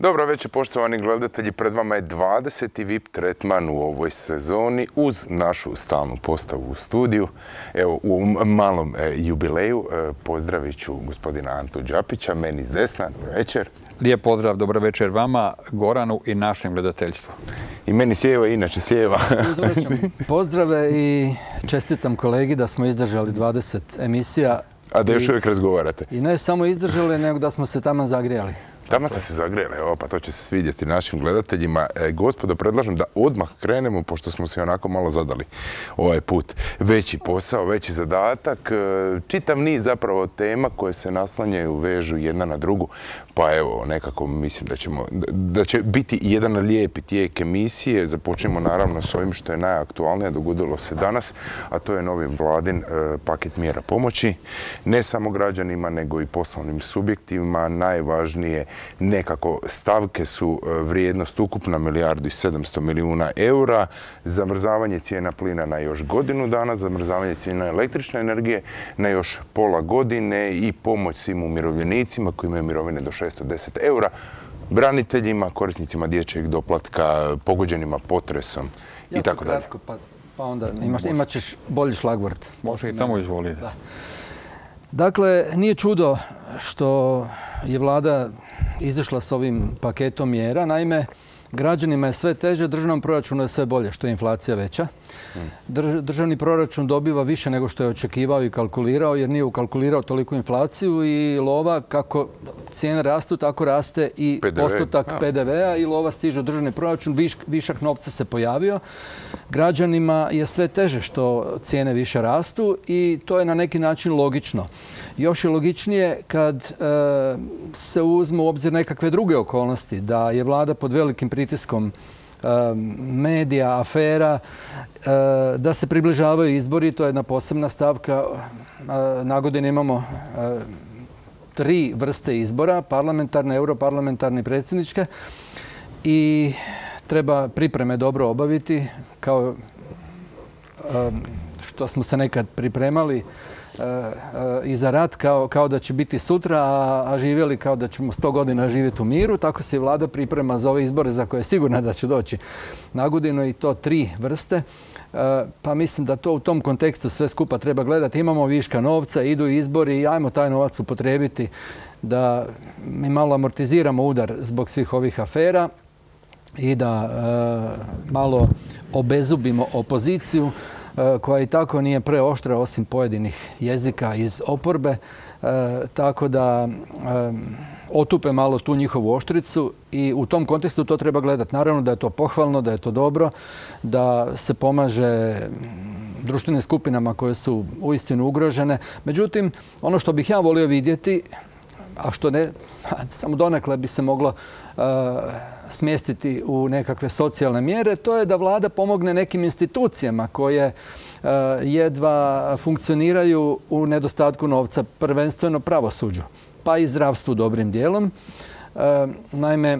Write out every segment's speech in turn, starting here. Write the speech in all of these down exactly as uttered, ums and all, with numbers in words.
Dobro večer, poštovani gledatelji. Pred vama je dvadeseti V I P tretman u ovoj sezoni uz našu stalnu postavu u studiju. Evo, u malom e, jubileju e, pozdravit ću gospodina Antu Đapića, meni s desna. Dobro večer. Lijep pozdrav, dobro večer vama, Goranu i našem gledateljstvu. I meni s lijeva, inače s lijeva. Pozdrave i čestitam kolegi da smo izdržali dvadeset emisija. A da još uvijek razgovarate. I ne samo izdržali, nego da smo se tamo zagrijali. Tamo ste se zagrijali, evo, pa to će se svidjeti našim gledateljima. E, gospodo, predlažem da odmah krenemo, pošto smo se onako malo zadali ovaj put. Veći posao, veći zadatak, e, čitav niz zapravo tema koje se naslanjaju, vežu jedna na drugu. Pa evo, nekako mislim da, ćemo, da će biti jedan lijepi tijek emisije. Započnemo naravno s ovim što je najaktualnije, dogodilo se danas, a to je novi vladin e, paket mjera pomoći. Ne samo građanima, nego i poslovnim subjektima. Najvažnije nekako stavke su vrijednost ukupna milijardu i sedamsto milijuna eura, zamrzavanje cijena plina na još godinu dana, zamrzavanje cijena električne energije na još pola godine i pomoć svim umirovljenicima koji imaju mirovine do šesto deset eura, braniteljima, korisnicima dječjeg doplatka, pogođenima potresom i tako dalje. Kratko, pa, pa onda imaš, imat ćeš bolji šlagvort. Može i samo izvoliti. Dakle, nije čudo što je vlada izašla s ovim paketom mjera. Naime, građanima je sve teže, državnom proračunu je sve bolje što je inflacija veća. Državni proračun dobiva više nego što je očekivao i kalkulirao, jer nije ukalkulirao toliku inflaciju i lova, kako cijene rastu, tako raste i postotak P D V-a i lova stiže u državni proračun, višak novca se pojavio. Građanima je sve teže što cijene više rastu i to je na neki način logično. Još je logičnije kad e, se uzmu u obzir nekakve druge okolnosti, da je vlada pod velikim pritiskom e, medija, afera, e, da se približavaju izbori, to je jedna posebna stavka. E, na godinu imamo e, tri vrste izbora, parlamentarne, europarlamentarne i predsjedničke, i treba pripreme dobro obaviti, kao što smo se nekad pripremali i za rat, kao, kao da će biti sutra, a, a živjeli kao da ćemo sto godina živjeti u miru. Tako se i vlada priprema za ove izbore za koje je sigurna da će doći na godinu, i to tri vrste. Pa mislim da to u tom kontekstu sve skupa treba gledati. Imamo viška novca, idu izbori i ajmo taj novac upotrijebiti da mi malo amortiziramo udar zbog svih ovih afera i da e, malo obezubimo opoziciju e, koja i tako nije preoštra osim pojedinih jezika iz oporbe, e, tako da e, otupe malo tu njihovu oštricu i u tom kontekstu to treba gledati. Naravno da je to pohvalno, da je to dobro, da se pomaže društvenim skupinama koje su uistinu ugrožene. Međutim, ono što bih ja volio vidjeti, a što ne, samo donekle bi se moglo uh, smjestiti u nekakve socijalne mjere, to je da vlada pomogne nekim institucijama koje uh, jedva funkcioniraju u nedostatku novca, prvenstveno pravosuđu, pa i zdravstvu dobrim dijelom. Uh, naime,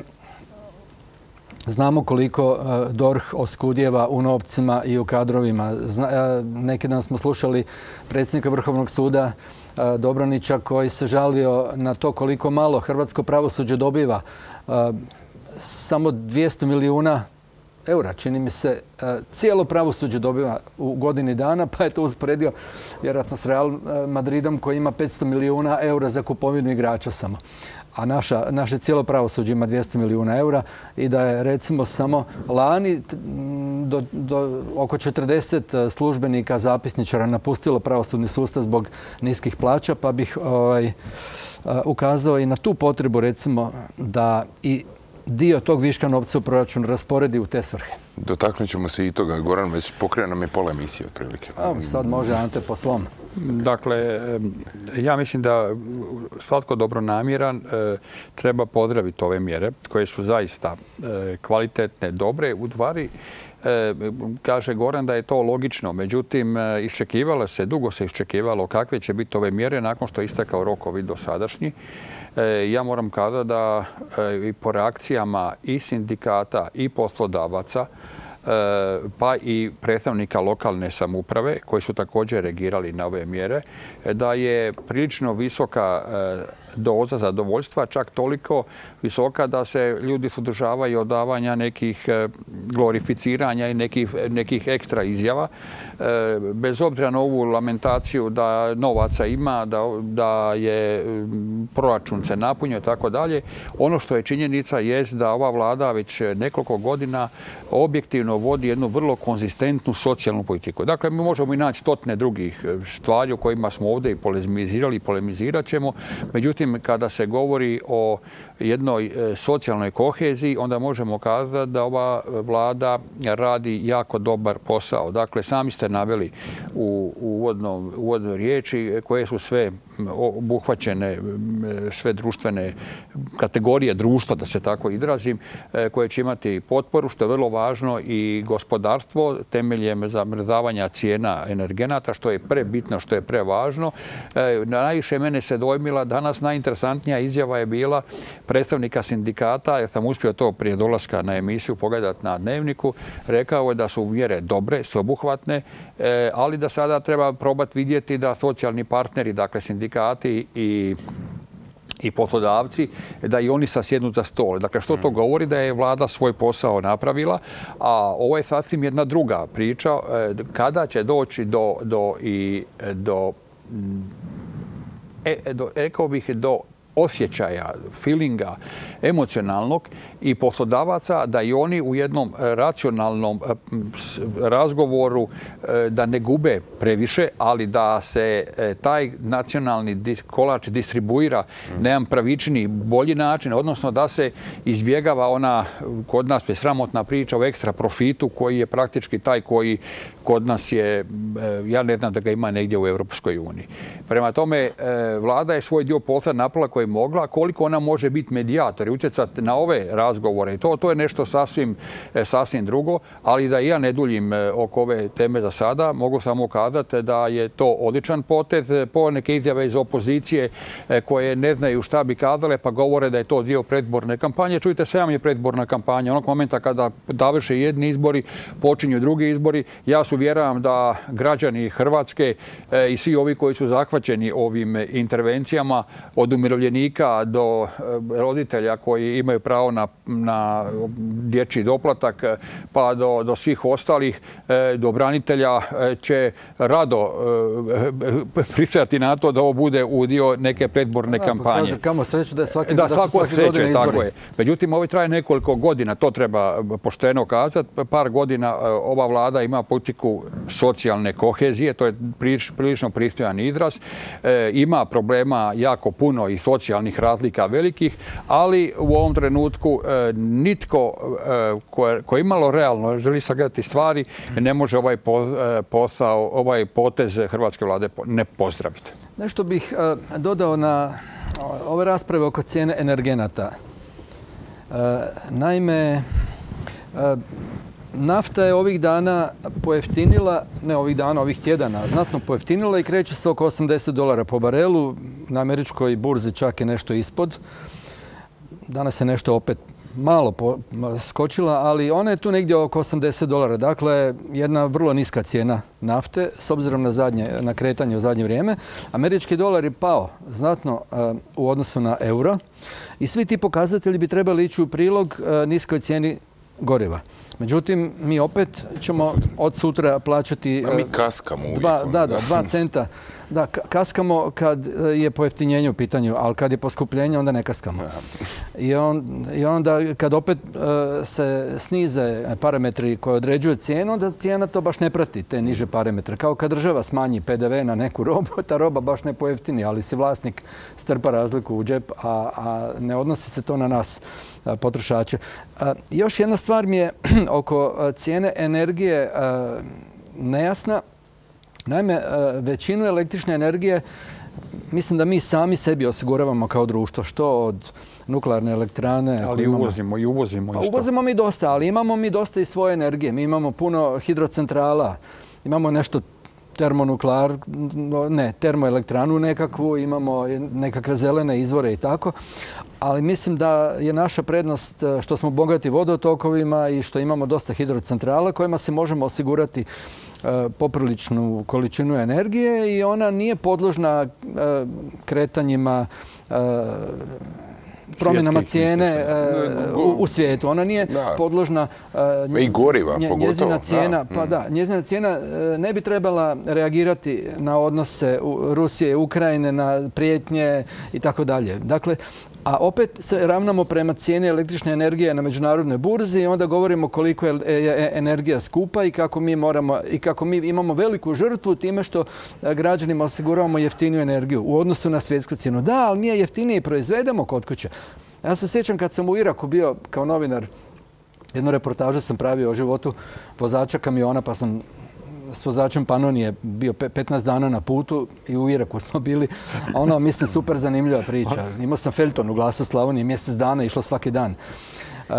znamo koliko uh, D O R H oskudjeva u novcima i u kadrovima. Zna, uh, neki dan smo slušali predsjednika Vrhovnog suda Dobronića koji se žalio na to koliko malo hrvatsko pravosuđe dobiva. Samo dvjesto milijuna eura, čini mi se, cijelo pravosuđe dobiva u godini dana, pa je to usporedio vjerojatno s Real Madridom koji ima petsto milijuna eura za kupovinu igrača samo. A naša, naše cijelo pravosuđe ima dvjesto milijuna eura i da je recimo samo lani do, do oko četrdeset službenika, zapisničara napustilo pravosudni sustav zbog niskih plaća, pa bih ovaj, ukazao i na tu potrebu recimo da i dio tog viška novca u proračunu rasporedi u te svrhe. Dotaknut ćemo se i toga. Goran već pokrio nam je pola emisije otprilike. A, sad može Ante po svom. Dakle, ja mislim da svatko dobronamjeran e, treba pozdraviti ove mjere koje su zaista e, kvalitetne, dobre. U stvari, e, kaže Goran da je to logično. Međutim, e, iščekivalo se, dugo se iščekivalo kakve će biti ove mjere nakon što je istekao rokovi dosadašnji. Ja moram kazati da i po reakcijama i sindikata i poslodavaca pa i predstavnika lokalne samouprave koji su također reagirali na ove mjere, da je prilično visoka doza zadovoljstva, čak toliko visoka da se ljudi suzdržavaju od davanja nekih glorificiranja i nekih, nekih ekstra izjava. Bez obzira na ovu lamentaciju da novaca ima, da, da je proračun se napunio i tako dalje, ono što je činjenica jest da ova vlada već nekoliko godina objektivno vodi jednu vrlo konzistentnu socijalnu politiku. Dakle, mi možemo i naći stotine drugih stvari o kojima smo ovdje i polemizirali i polemizirat ćemo. Međutim, kada se govori o jednoj socijalnoj koheziji, onda možemo kazati da ova vlada radi jako dobar posao. Dakle, sami ste naveli u uvodnoj riječi koje su sve obuhvaćene, sve društvene kategorije društva, da se tako izrazim, koje će imati potporu, što je vrlo važno, i gospodarstvo temeljem zamrzavanja cijena energenata, što je prebitno, što je prevažno. Najviše mene se dojmila danas najinteresantnija izjava je bila predstavnika sindikata, jer sam uspio to prije dolaska na emisiju pogledati na Dnevniku, rekao je da su mjere dobre, sveobuhvatne, ali da sada treba probati vidjeti da socijalni partneri, dakle sindikati i i poslodavci, da i oni sasjednu za stol. Dakle, što to govori? Da je vlada svoj posao napravila, a ovo je sasvim jedna druga priča. Kada će doći do, do, i, do, e, do rekao bih, do osjećaja, feelinga, emocionalnog i poslodavaca da i oni u jednom racionalnom razgovoru da ne gube previše, ali da se taj nacionalni kolač distribuira na jedan pravičniji, bolji način, odnosno da se izbjegava ona, kod nas je sramotna priča o ekstra profitu koji je praktički taj koji kod nas je, ja ne znam da ga ima negdje u Europskoj uniji. Prema tome, vlada je svoj dio posla napravila koji je mogla. Koliko ona može biti medijator i utjecati na ove razgovore, to, to je nešto sasvim, sasvim drugo, ali da i ja ne duljim oko ove teme za sada, mogu samo kazati da je to odličan potez. Po neke izjave iz opozicije koje ne znaju šta bi kazale, pa govore da je to dio predizborne kampanje. Čujte, sam je predizborna kampanja. Onog momenta kada završe jedni izbori, počinju drugi izbori. Ja se uvjeravam da građani Hrvatske i svi ovi koji su zahvaćeni ovim intervencijama, od umirovljenika do roditelja koji imaju pravo na, na dječji doplatak, pa do, do svih ostalih, do branitelja, će rado pristajati na to da ovo bude u dio neke predizborne kampanje. Kaže, kamo sreću da je svaki, da, da su svake sreće, godine izbori. Tako je. Međutim, ovo traje nekoliko godina, to treba pošteno kazati. Par godina ova vlada ima politiku socijalne kohezije, to je prilično pristojan izraz. E, ima problema jako puno i socijalnih razlika velikih, ali u ovom trenutku e, nitko e, ko, ko imalo realno želi sagledati stvari ne može ovaj posao, ovaj potez hrvatske vlade ne pozdraviti. Nešto bih e, dodao na ove rasprave oko cijene energenata. E, naime, e, nafta je ovih dana pojeftinila, ne ovih dana, ovih tjedana, znatno pojeftinila i kreće se oko osamdeset dolara po barelu. Na američkoj burzi čak je nešto ispod. Danas je nešto opet malo skočila, ali ona je tu negdje oko osamdeset dolara. Dakle, jedna vrlo niska cijena nafte s obzirom na, zadnje, na kretanje u zadnje vrijeme. Američki dolar je pao znatno uh, u odnosu na euro i svi ti pokazatelji bi trebali ići u prilog uh, niskoj cijeni goriva. Međutim, mi opet ćemo od sutra plaćati... A mi kaskamo uvijek. Dva, da, da, dva centa. Da, kaskamo kad je pojeftinjenje u pitanju, ali kad je poskupljenje, onda ne kaskamo. I, on, i onda kad opet uh, se snize parametri koji određuju cijenu, onda cijena to baš ne prati, te niže parametre. Kao kad država smanji P D V na neku robu, ta roba baš ne pojeftini, ali si vlasnik strpa razliku u džep, a, a ne odnosi se to na nas, a, potrošače. A, još jedna stvar mi je oko cijene energije a, nejasna. Naime, većinu električne energije mislim da mi sami sebi osiguravamo kao društvo, što od nuklearne elektrane. Ali imamo, uvozimo i uvozimo isto. Uvozimo mi dosta, ali imamo mi dosta i svoje energije. Mi imamo puno hidrocentrala, imamo nešto termonuklear, ne, termoelektranu nekakvu, imamo nekakve zelene izvore i tako. Ali mislim da je naša prednost što smo bogati vodotokovima i što imamo dosta hidrocentrala kojima se možemo osigurati popriličnu količinu energije i ona nije podložna kretanjima, promjenama cijene u, u svijetu. Ona nije da. podložna i goriva, nje, pogotovo. Njezina cijena, da. pa da, njezina cijena ne bi trebala reagirati na odnose Rusije i Ukrajine, na prijetnje i tako dalje. Dakle, a opet se ravnamo prema cijeni električne energije na međunarodnoj burzi i onda govorimo koliko je energija skupa i kako mi moramo i kako mi imamo veliku žrtvu time što građanima osiguravamo jeftiniju energiju u odnosu na svjetsku cijenu. Da, ali mi je jeftinije proizvedemo kod kuće. Ja se sjećam kad sam u Iraku bio kao novinar, jednu reportažu sam pravio o životu vozača kamiona, pa sam s vozačem Panonije bio petnaest dana na putu i u Iraku smo bili. Ono, mislim, super zanimljiva priča. Imao sam Felton u Glasu Slavonije, mjesec dana, išlo svaki dan. Uh,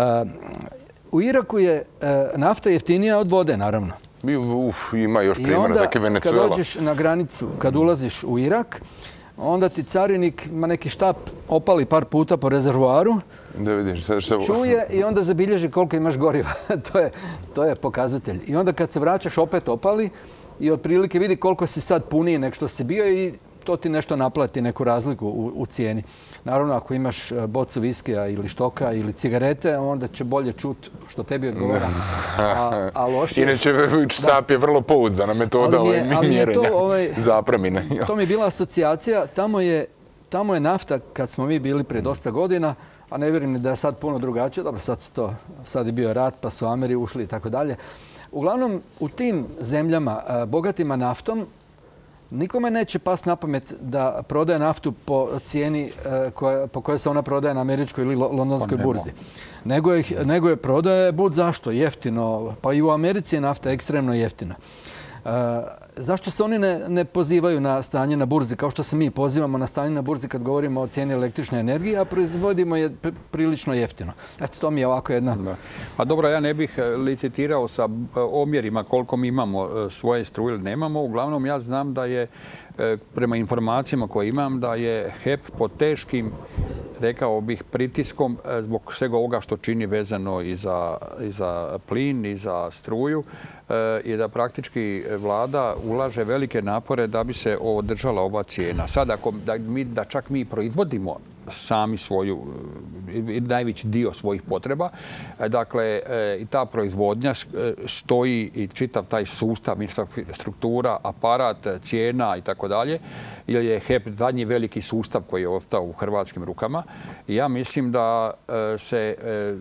u Iraku je uh, nafta jeftinija od vode, naravno. Uf, ima još primjera, tako je Venezuela. I onda kad dođeš na granicu, kad ulaziš u Irak, onda ti carinik ima neki štap, opali par puta po rezervoaru, da vidiš, sad što... čuje i onda zabilježi koliko imaš goriva. to, je, to je pokazatelj. I onda kad se vraćaš opet opali i otprilike vidi koliko si sad puniji nek što si bio i to ti nešto naplati, neku razliku u, u cijeni. Naravno, ako imaš bocu viskija ili štoka ili cigarete, onda će bolje čuti što tebi odgovara. A, a lošije... Inače, štap je vrlo pouzdana metoda mjerenja ovaj, zapremine. To mi je bila asocijacija. Tamo je, tamo je nafta, kad smo mi bili prije dosta godina, a ne vjerujem da je sad puno drugačije. Dobro, sad, to, sad je bio rat, pa su Ameri ušli i tako dalje. Uglavnom, u tim zemljama bogatima naftom, nikome neće past na pamet da prodaje naftu po cijeni koja, po kojoj se ona prodaje na američkoj ili londonskoj burzi. Nego je, nego je prodaje bud zašto, jeftino. Pa i u Americi je nafta ekstremno jeftina. Uh, zašto se oni ne, ne pozivaju na stanje na burzi, kao što se mi pozivamo na stanje na burzi kad govorimo o cijeni električne energije, a proizvodimo je prilično jeftino. Eto, to mi je ovako jedna... Da. Pa dobro, ja ne bih licitirao sa omjerima koliko mi imamo svoje struje ili nemamo. Uglavnom, ja znam da je, prema informacijama koje imam, da je H E P pod teškim, rekao bih, pritiskom zbog svega ovoga što čini vezano i za, i za plin i za struju i da praktički vlada ulaže velike napore da bi se održala ova cijena. Sad, ako da, mi, da čak mi proizvodimo sami svoju, najveći dio svojih potreba. Dakle, i ta proizvodnja stoji i čitav taj sustav, infrastruktura, aparat, cijena i tako dalje. Jer je H E P zadnji veliki sustav koji je ostao u hrvatskim rukama. I ja mislim da se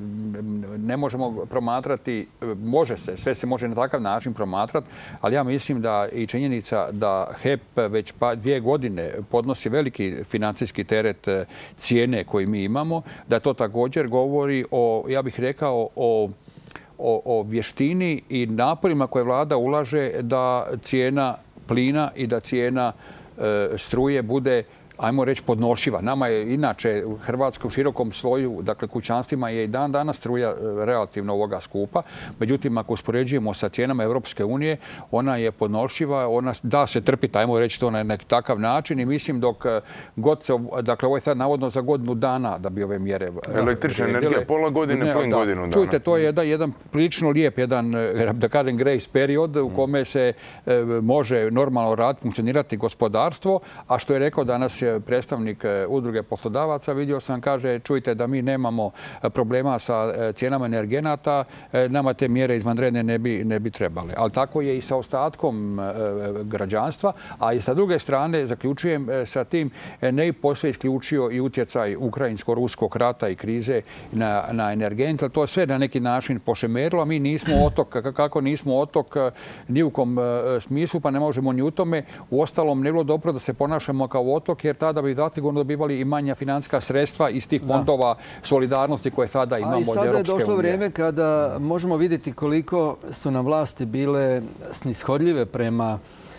ne možemo promatrati, može se, sve se može na takav način promatrati, ali ja mislim da i činjenica da H E P već pa dvije godine podnosi veliki financijski teret cijene koje mi imamo, da to također govori o, ja bih rekao, o, o, o vještini i naporima koje vlada ulaže da cijena plina i da cijena e, struje bude, ajmo reći, podnošiva. Nama je inače u Hrvatskoj u širokom sloju, dakle kućanstvima je i dan danas struja relativno ovoga skupa. Međutim, ako uspoređujemo sa cijenama Europske unije, ona je podnošiva, ona da se trpiti, ajmo reći to na neki takav način i mislim dok god se, dakle ovo je sad navodno za godinu dana da bi ove mjere... Električna energija pola godine, plin godinu dana. Čujte, to je jedan, jedan prilično lijep, jedan, da kažem, grace period u kome se e, može normalno raditi, funkcionirati gospodarstvo, a što je rekao danas predstavnik udruge poslodavaca, vidio sam, kaže, čujte da mi nemamo problema sa cijenama energenata, nama te mjere izvanredne ne bi, ne bi trebale. Ali tako je i sa ostatkom građanstva, a i sa druge strane, zaključujem sa tim, ne i posve isključio i utjecaj ukrajinsko-ruskog rata i krize na, na energent, ali to je sve na neki način pošemerilo, a mi nismo otok, kako nismo otok ni u kom smislu, pa ne možemo ni u tome. Uostalom, ne bilo dobro da se ponašamo kao otok, jer tada bi zasigurno dobivali i manja financijska sredstva iz tih fondova solidarnosti koje sada imamo od Europske unije. A i sada je došlo vrijeme kada možemo vidjeti koliko su nam vlasti bile snishodljive prema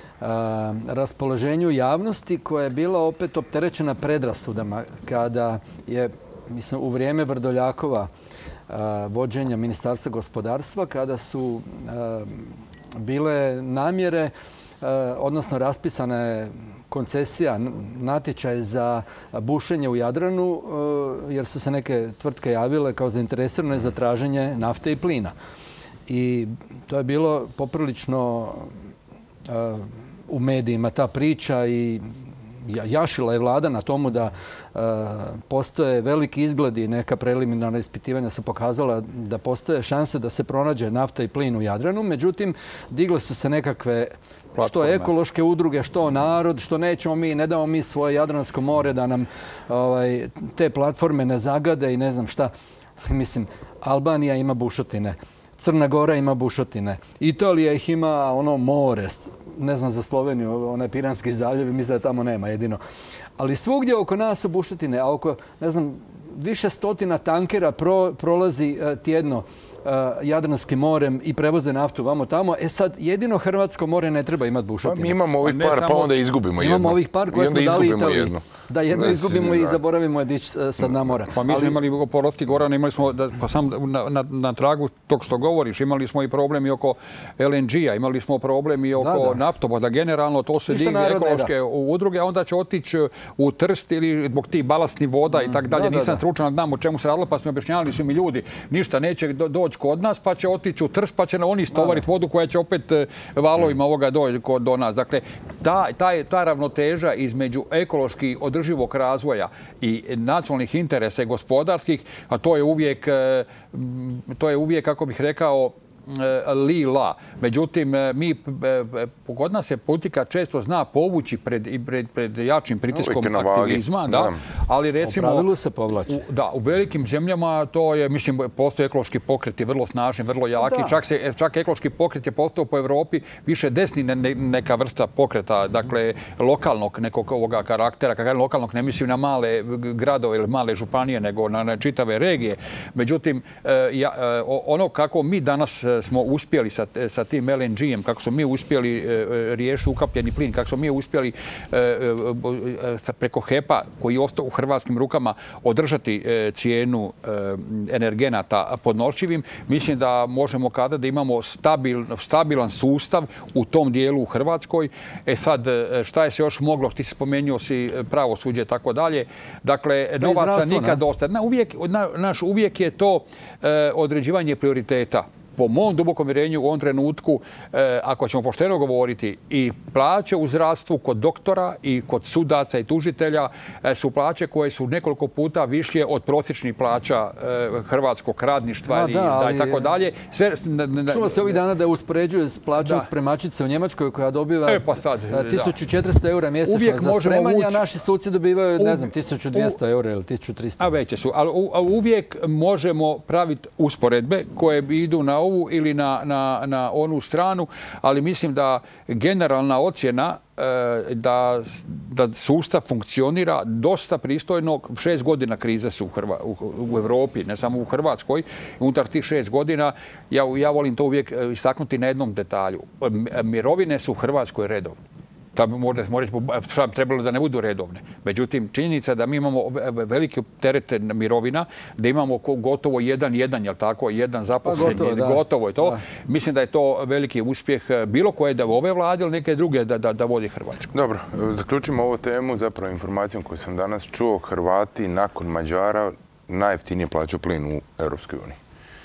a, raspoloženju javnosti koja je bila opet opterećena predrasudama kada je, mislim, u vrijeme Vrdoljakova a, vođenja Ministarstva gospodarstva, kada su a, bile namjere odnosno raspisana je koncesija, natječaj za bušenje u Jadranu, jer su se neke tvrtke javile kao zainteresirane za traženje nafte i plina. I to je bilo poprilično u medijima ta priča i jašila je vlada na tomu da postoje veliki izgledi, neka preliminarna ispitivanja su pokazala da postoje šanse da se pronađe nafta i plin u Jadranu. Međutim, digle su se nekakve što ekološke udruge, što narod, što nećemo mi, ne damo mi svoje Jadransko more da nam ovaj, te platforme ne zagade i ne znam šta. Mislim, Albanija ima bušotine, Crna Gora ima bušotine, Italija ih ima ono more, ne znam za Sloveniju, onaj Piranski zaljev, mislim da tamo nema jedino. Ali svugdje oko nas su bušotine, a oko, ne znam, više stotina tankera pro, prolazi uh, tjedno uh, Jadranskim morem i prevoze naftu vamo tamo. E sad, jedino Hrvatsko more ne treba imati bušotine. Pa mi imamo ovih par, pa onda izgubimo jedno. Imamo ovih par koje smo dali Italiji. Jedno. Da, jedno Nes, izgubimo da. i zaboravimo je dići sa dna mora. Pa mi smo ali... imali porosti Goran, imali smo, da, pa sam na, na, na tragu tog što govoriš, imali smo i problem i oko L N G-a, imali smo problem i oko da, da. naftovoda. Generalno to se digli ekološke udruge, onda će otići u Trst ili zbog tih balastnih voda mm, i tak dalje. Da, Nisam da, stručan, znam o čemu se radilo, pa smo objašnjavali su mi ljudi, ništa neće do, doći kod nas, pa će otići u Trst, pa će na oni stovariti vodu koja će opet valovima ovoga doći do nas. Dakle, ta, ta, ta ravnoteža između ekološki održivog razvoja i nacionalnih interesa i gospodarskih, a to je uvijek, to je uvijek, kako bih rekao, li-la. Međutim, mi, kod nas se politika često zna povući pred, pred, pred jačim pritiskom aktivizma. Da, ali recimo, u pravilu se povlači. U, da, u velikim zemljama to je, mislim, postoje ekološki pokreti vrlo snažni, vrlo jaki. Čak, se, čak ekološki pokret je postao po Europi više desni ne, ne, neka vrsta pokreta, dakle, lokalnog nekog ovoga karaktera. Kad lokalnog ne mislim na male gradove ili male županije, nego na, na čitave regije. Međutim, ja, ono kako mi danas smo uspjeli sa, sa tim L N G-em, kako smo mi uspjeli e, riješiti ukapljeni plin, kako smo mi uspjeli e, e, preko H E P-a, koji je ostao u hrvatskim rukama, održati e, cijenu e, energenata podnošljivim, mislim da možemo kada da imamo stabil, stabilan sustav u tom dijelu u Hrvatskoj. E sad, šta je se još moglo, ti si spomenuo si pravosuđe i tako dalje. Dakle, novaca nikad dosta. Na, uvijek, na, naš, uvijek je to e, određivanje prioriteta. Po mom dubokom vjerenju u ovom trenutku, eh, ako ćemo pošteno govoriti, i plaće u zdravstvu kod doktora i kod sudaca i tužitelja eh, su plaće koje su nekoliko puta višlje od prosječnih plaća eh, hrvatskog radništva da, i, da, ali, da, i tako dalje. Sve, čuva se ovih dana da uspoređuje s plaćom da. spremačice u Njemačkoj koja dobiva e, pa sad, tisuću četiristo eura mjesečno uvijek za spremanje, a naši suci dobivaju, ne znam, tisuću dvjesto eura ili tisuću tristo. A veće su, ali u, uvijek možemo praviti usporedbe koje idu na ovu ili na, na, na onu stranu, ali mislim da generalna ocjena da, da sustav funkcionira dosta pristojno. Šest godina krize su u, Hrva, u, u Europi, ne samo u Hrvatskoj. Unutar tih šest godina, ja, ja volim to uvijek istaknuti na jednom detalju. Mirovine su u Hrvatskoj redovne. Da bi možda trebalo da ne budu redovne. Međutim, činjenica je da mi imamo veliki teret mirovina, da imamo gotovo jedan, jedan, jel tako, jedan zaposlen, pa gotovo, gotovo je to. Da. Mislim da je to veliki uspjeh bilo koje da ove vlade ili neke druge da, da, da vodi Hrvatsku. Dobro, zaključimo ovu temu zapravo informacijom koju sam danas čuo. Hrvati nakon Mađara najjeftinije plaćaju plin u Europskoj uniji.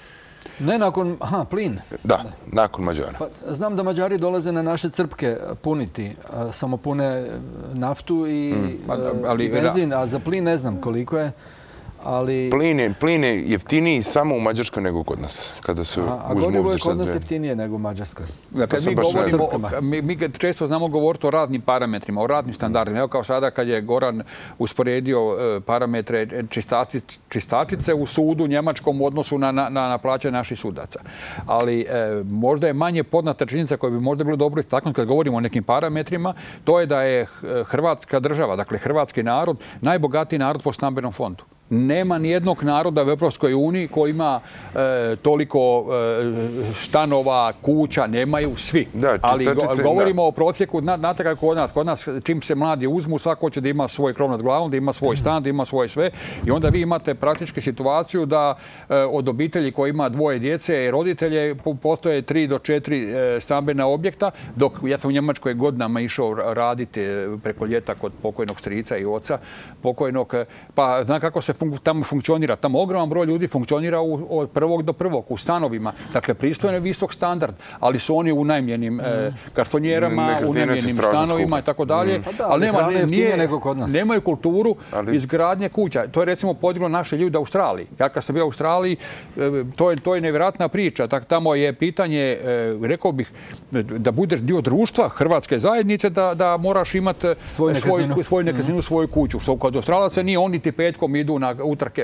Ne nakon, aha, plin. Da, nakon Mađara. Pa, znam da Mađari dolaze na naše crpke puniti, samo pune naftu i, mm. ali, i benzin, a za plin ne znam koliko je. Ali... Plin je, plin je jeftiniji samo u Mađarskoj nego kod nas. Kada se a a gorivo je kod nas jeftinije nego u Mađarskoj. Kad mi, govorimo, mi, mi često znamo govoriti o radnim parametrima, o radnim standardima. Evo kao sada kad je Goran usporedio parametre čistačice u sudu njemačkom u odnosu na, na, na plaće naših sudaca. Ali e, možda je manje poznata činjenica koja bi možda bilo dobro istaknuti kad govorimo o nekim parametrima, to je da je Hrvatska država, dakle hrvatski narod, najbogatiji narod po stambenom fondu. Nema nijednog naroda u Europskoj uniji koji ima e, toliko e, stanova, kuća, nemaju svi. Da, ali go, čistačice, govorimo da. o prosjeku, znate kako kod nas, kod nas čim se mladi uzmu, svako hoće da ima svoj krov nad glavom, da ima svoj stan, da ima svoje sve. I onda vi imate praktički situaciju da e, od obitelji koji ima dvoje djece i roditelje postoje tri do četiri e, stambena objekta, dok ja sam u Njemačkoj godinama išao raditi preko ljeta kod pokojnog strica i oca pokojnog, pa znam kako se fun tamo funkcionira. Tamo ogroman broj ljudi funkcionira u, od prvog do prvog u stanovima. Dakle, pristojno je visok standard, ali su oni u najmljenim mm. e, garsonjerama, u najmljenim stanovima i tako dalje. Ali nema, nije, nego kod nas. nemaju kulturu ali... izgradnje kuća. To je recimo podiglo naše ljude u Australiji. Ja kad sam bio u Australiji, to je, to je nevjerojatna priča. Tak, tamo je pitanje, rekao bih, da budeš dio društva Hrvatske zajednice, da, da moraš imati svoju nekretninu, svoju, nekretninu, svoju kuću. Što kod Australaca nije, oni ti petkom idu na utrke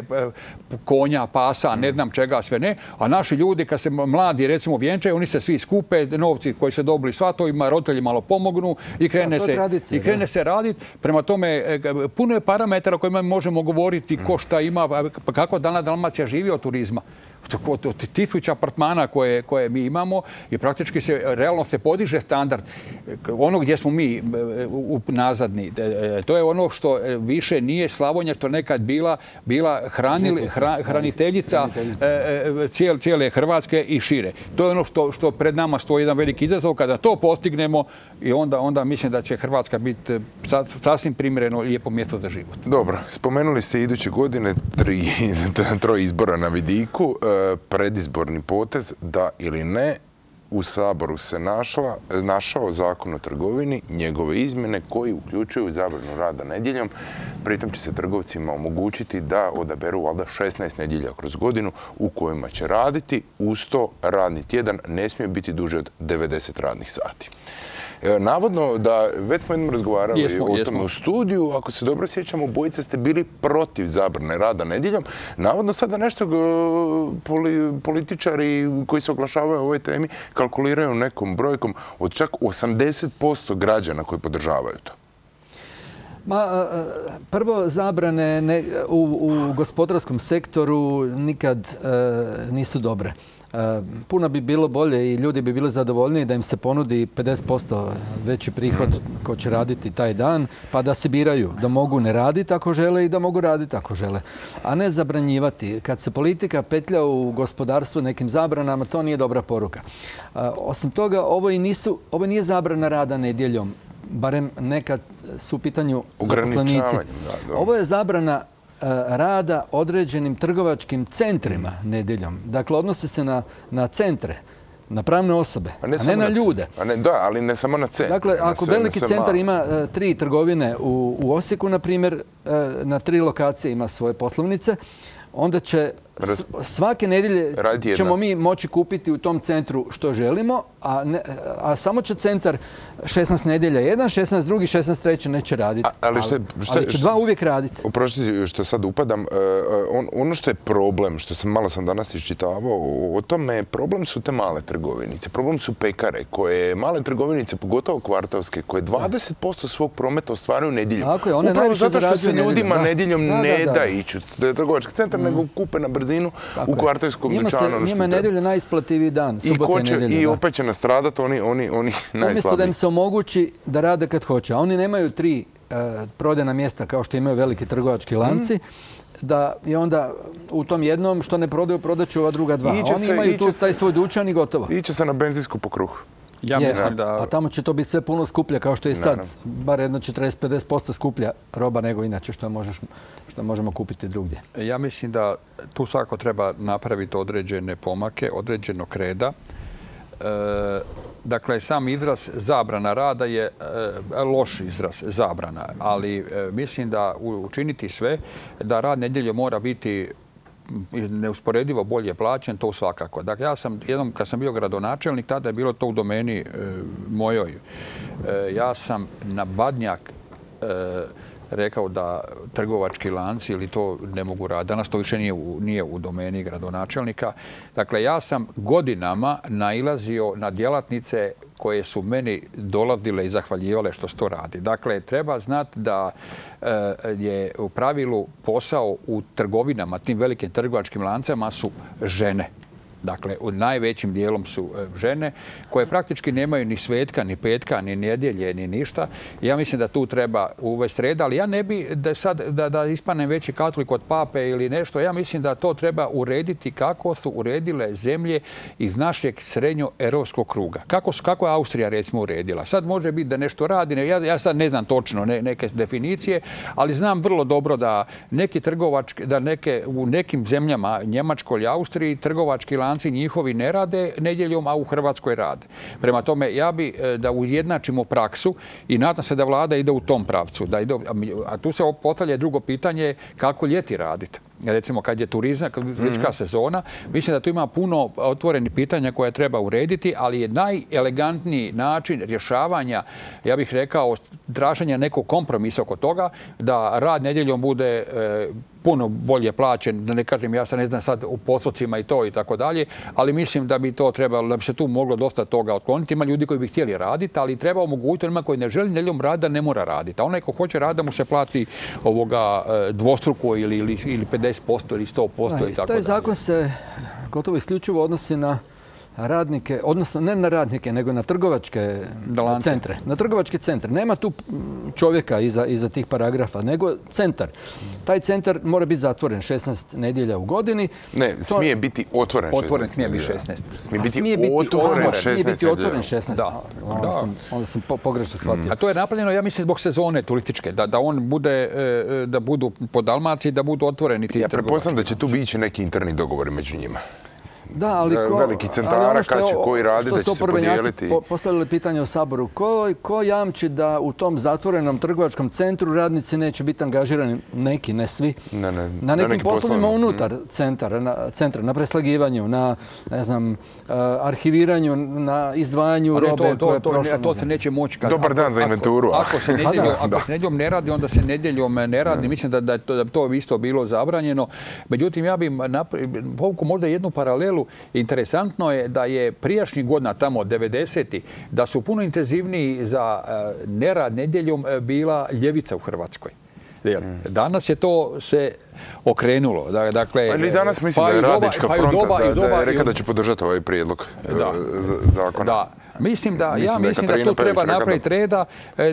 konja, pasa, ne znam čega, sve ne. A naši ljudi, kad se mladi recimo vjenčaju, oni se svi skupe, novci koji se dobili svatovima, roditelji malo pomognu i krene, se, tradicija, i krene se raditi. Prema tome, puno je parametara o kojima možemo govoriti ko šta ima, kako dana Dalmacija živi od turizma. Od tisuća apartmana koje, koje mi imamo i praktički se realno se podiže standard. Ono gdje smo mi u, nazadni, to je ono što više nije Slavonija, što nekad bila, bila hranili, hra, hraniteljica cijele, cijele Hrvatske i šire. To je ono što, što pred nama stoji jedan veliki izazov. Kada to postignemo, i onda, onda mislim da će Hrvatska biti sasvim primjereno lijepo mjesto za život. Dobro, spomenuli ste iduće godine tri, troje izbora na vidiku. Predizborni potez, da ili ne, u Saboru se našla, našao zakon o trgovini, njegove izmjene koji uključuju zabranu rada nedjeljom. Pritom će se trgovcima omogućiti da odaberu valjda šesnaest nedjelja kroz godinu u kojima će raditi. Uz to radni tjedan ne smije biti duže od devedeset radnih sati. Navodno da, već smo jednom razgovarali jesmo, o tome u studiju, ako se dobro sjećamo, obojica ste bili protiv zabrane rada nedjeljom. Navodno sada nešto poli, političari koji se oglašavaju o ovoj temi kalkuliraju nekom brojkom od čak osamdeset posto građana koji podržavaju to. Ma, prvo, zabrane ne, u, u gospodarskom sektoru nikad e, nisu dobre. Puno bi bilo bolje i ljudi bi bili zadovoljniji da im se ponudi pedeset posto veći prihod ko će raditi taj dan, pa da se biraju, da mogu ne raditi ako žele i da mogu raditi ako žele, a ne zabranjivati. Kad se politika petlja u gospodarstvu nekim zabranama, to nije dobra poruka. Osim toga, ovo, i nisu, ovo nije zabrana rada nedjeljom, barem nekad su u pitanju zaposlenici. Ovo je zabrana rada određenim trgovačkim centrima nedjeljom. Dakle, odnosi se na, na centre, na pravne osobe, a ne, a ne na ljude. A ne, da, ali ne samo na centre. Dakle, ako sve, veliki centar malo. ima uh, tri trgovine u, u Osijeku, na primjer, uh, na tri lokacije ima svoje poslovnice, onda će svake nedjelje ćemo mi moći kupiti u tom centru što želimo, a, ne, a samo će centar šesnaest nedjelja jedan, šesnaest drugi, šesnaest treći neće raditi. A, ali, šta, šta, ali će dva uvijek raditi. Oprosti što sad upadam. On, ono što je problem, što sam malo sam danas iščitavao, o tome problem su te male trgovinice. Problem su pekare, koje male trgovinice, pogotovo kvartovske, koje dvadeset posto svog prometa ostvaruju nedjeljom. Tako je, one upravo zato što se ljudima nedjeljom, nedjeljom da, ne da, da, da ići u trgovački centar, mm. nego kupe na brzinu tako u kvartovskom dućanu. Njima je nedjelja najisplativiji dan, subota i nedjelja. I opet će nastradati oni, oni, oni najslabiji. Umjesto da im se omogući da rade kad hoće. A oni nemaju tri uh, prodajna mjesta kao što imaju veliki trgovački lanci, mm. da i onda u tom jednom što ne prodaju, prodaću ova druga dva. Oni se, imaju tu se, taj svoj dućan i gotovo. Iće se na benzinsku po kruhu. Ja je, mislim da... A tamo će to biti sve puno skuplje kao što je sad. Naravno. Bar jedno četrdeset do pedeset posto skuplja roba nego inače što, možeš, što možemo kupiti drugdje. Ja mislim da tu svako treba napraviti određene pomake, određenog reda. E, dakle, sam izraz zabrana rada je e, loš izraz zabrana, ali e, mislim da učiniti sve da rad nedjeljom mora biti neusporedivo bolje plaćen, to svakako. Dakle, ja sam jednom, kad sam bio gradonačelnik, tada je bilo to u domeni e, mojoj. E, ja sam na Badnjak e, rekao da trgovački lanci ili to ne mogu raditi. Danas to više nije u, nije u domeni gradonačelnika. Dakle, ja sam godinama nailazio na djelatnice koje su meni dolazile i zahvaljivale što se to radi. Dakle, treba znati da je u pravilu posao u trgovinama, tim velikim trgovačkim lancama su žene. Dakle, u najvećim dijelom su žene koje praktički nemaju ni svetka, ni petka, ni nedjelje, ni ništa. Ja mislim da tu treba uvesti reda, ali ja ne bi da sad da, da ispanem veći katolik od pape ili nešto. Ja mislim da to treba urediti kako su uredile zemlje iz našeg srednjoeuropskog kruga. Kako, kako je Austrija recimo uredila. Sad može biti da nešto radi, ja, ja sad ne znam točno ne, neke definicije, ali znam vrlo dobro da neki trgovački, da neke, u nekim zemljama, Njemačkoj ili Austriji, trgovački lanci njihovi ne rade nedjeljom, a u Hrvatskoj rade. Prema tome, ja bi da ujednačimo praksu i nadam se da vlada ide u tom pravcu. Da ide, a tu se postavlja drugo pitanje kako ljeti raditi. Recimo, kad je turizam, kad je turistička sezona, mislim da tu ima puno otvorenih pitanja koje treba urediti, ali je najelegantniji način rješavanja, ja bih rekao, traženja nekog kompromisa oko toga, da rad nedjeljom bude e, puno bolje plaćen, da ne kažem, ja se ne znam sad u postocima i to i tako dalje, ali mislim da bi to trebalo, da bi se tu moglo dosta toga otkloniti. Ima ljudi koji bi htjeli raditi, ali treba omogućiti onima koji ne želi nedjeljom raditi da ne mora raditi. A onaj ko hoće raditi da mu se plati ovoga dvostruko ili, ili, ili pedeset posto ili sto posto i tako dalje. Taj zakon se gotovo isključivo odnosi na radnike, odnosno ne na radnike, nego na trgovačke Lance. centre. Na trgovačke centre. Nema tu čovjeka iza, iza tih paragrafa, nego centar. Taj centar mora biti zatvoren šesnaest nedjelja u godini. Ne, smije biti otvoren šesnaest. Otvoren smije biti šesnaest. Smije biti, smije biti otvoren šesnaest. Smije biti otvoren šesnaest. Da. Onda sam, onda sam po, pogrešno shvatio. A to je napravljeno, ja mislim, zbog sezone turističke. Da, da on bude, da budu po Dalmaciji, da budu otvoreni ti ja pretpostavljam da će tu biti neki interni dogovori među njima. Da, ali ko, veliki centara, ono kad će koji radi, da će se podijeliti. Po, postavili pitanje u Saboru. Ko, ko jamči da u tom zatvorenom trgovačkom centru radnici neće biti angažirani, neki, ne svi, ne, ne, na nekim neki poslovima poslovima. unutar centara, na, centra, na preslagivanju, na ne znam, uh, arhiviranju, na izdvajanju robe to, to, koje je to, prošlo. Ne, to se neće moći. Kad, Dobar dan ako, za inventuru. Ako, ako se nedjeljom, da, ako da. se nedjeljom ne radi, onda se nedjeljom ne radi. Mislim da, da, je to, da bi to isto bilo zabranjeno. Međutim, ja bih povukao možda jednu paralelu. Interesantno je da je prijašnjih godina, tamo devedesetih, da su puno intenzivniji za nerad nedjeljom bila ljevica u Hrvatskoj. Danas je to se okrenulo. Dakle, ali danas mislim pa da je doba, Radnička pa fronta doba, da, doba, da je rekla da će podržati ovaj prijedlog da. zakona. Da. Mislim da, mislim ja da mislim da tu treba napraviti reda.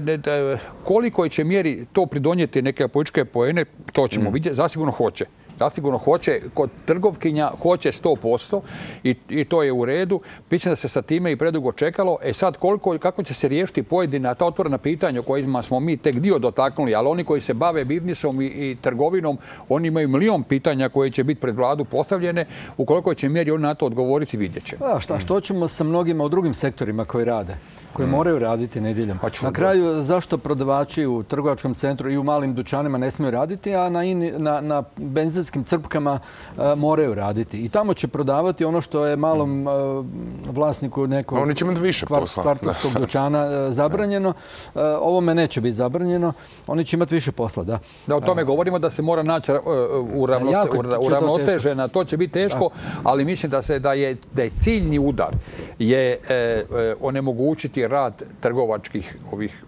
Koliko će mjeri to pridonijeti neke političke poene, to ćemo mm. vidjeti. Zasigurno hoće. Zasigurno hoće, kod trgovkinja hoće sto posto i, i to je u redu. Mislim da se sa time i predugo čekalo. E sad, koliko, kako će se riješiti pojedina ta otvorena pitanja o kojima smo mi tek dio dotaknuli, ali oni koji se bave biznisom i, i trgovinom, oni imaju milion pitanja koje će biti pred vladu postavljene. U koliko će mjeri oni na to odgovoriti, vidjet će. A šta, što ćemo sa mnogima u drugim sektorima koji rade? Koji mm. moraju raditi nedjeljom. Pa na kraju, zašto prodavači u trgovačkom centru i u malim dućanima ne smiju raditi, a na, in, na, na benzinskim crpkama uh, moraju raditi? I tamo će prodavati ono što je malom uh, vlasniku nekog oni će imati više kvart, posla. kvartovskog dućana uh, zabranjeno. Uh, ovome neće biti zabranjeno. Oni će imati više posla, da. Da, o tome uh, govorimo da se mora naći uh, uravnote, jako, uravnotežena. To, to će biti teško, da. Ali mislim da, se, da, je, da je ciljni udar je uh, uh, onemogućiti rad trgovačkih ovih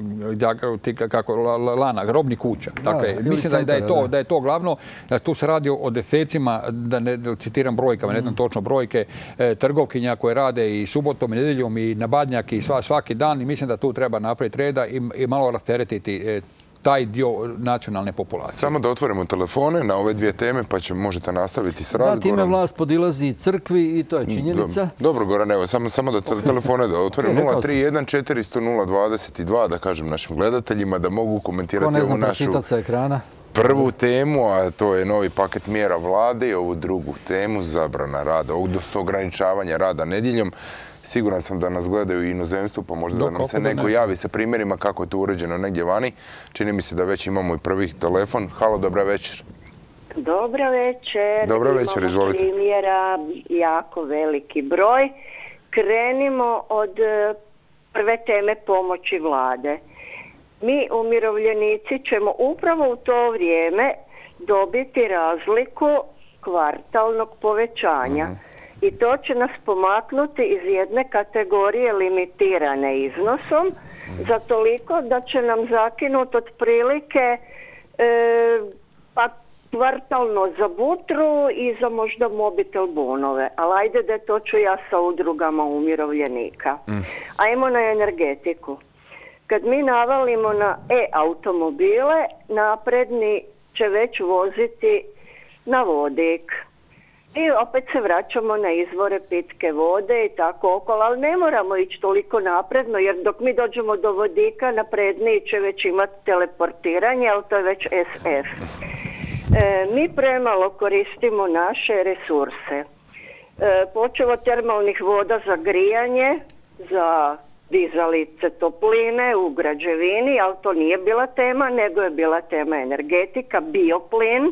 kako lana, robnih kuća. Dakle, da, mislim da je, da, je to, da je to glavno. Tu se radi o desecima, da ne citiram brojkama, ne znam mm. točno brojke, e, trgovkinja koje rade i subotom i nedjeljom i na Badnjak i sva, svaki dan i mislim da tu treba napraviti reda i, i malo rasteretiti e, taj dio nacionalne populacije. Samo da otvorimo telefone na ove dvije teme, pa će, možete nastaviti s razgovorom. Da, time vlast podilazi crkvi i to je činjenica. Dobro, Goran, evo, samo, samo da te, telefone da otvorimo. nula tri jedan četiristo nula dvadeset dva, da kažem našim gledateljima, da mogu komentirati ovu našu sa ekrana. prvu temu, a to je novi paket mjera vlade i ovu drugu temu, zabrana rada, odnosno ograničavanja rada nedjeljom. Siguran sam da nas gledaju i inozemstvu, pa možda da nam se neko javi sa primjerima kako je to uređeno negdje vani. Čini mi se da već imamo i prvi telefon. Halo, dobra večer. Dobra večer. Dobra večer, izvolite. Imamo primjera jako veliki broj. Krenimo od prve teme pomoći vlade. Mi umirovljenici ćemo upravo u to vrijeme dobiti razliku kvartalnog povećanja. Mm-hmm. I to će nas pomaknuti iz jedne kategorije limitirane iznosom za toliko da će nam zakinuti otprilike e, pa kvartalno za butru i za možda mobitel bonove. Ali ajde da to ću ja sa udrugama umirovljenika. Mm. Ajmo na energetiku. Kad mi navalimo na e-automobile, napredni će već voziti na vodik. I opet se vraćamo na izvore pitke vode i tako okolo, ali ne moramo ići toliko napredno, jer dok mi dođemo do vodika, napredniji će već imati teleportiranje, ali to je već es ef. E, mi premalo koristimo naše resurse. E, počev od termalnih voda za grijanje, za dizalice topline u građevini, ali to nije bila tema, nego je bila tema energetika, bioplin,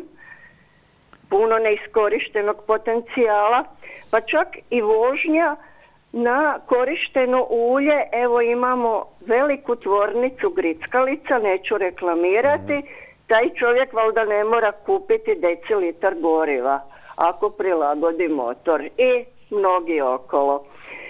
puno neiskorištenog potencijala, pa čak i vožnja na korišteno ulje. Evo imamo veliku tvornicu grickalica, neću reklamirati, taj čovjek valjda ne mora kupiti decilitar goriva ako prilagodi motor i mnogi okolo.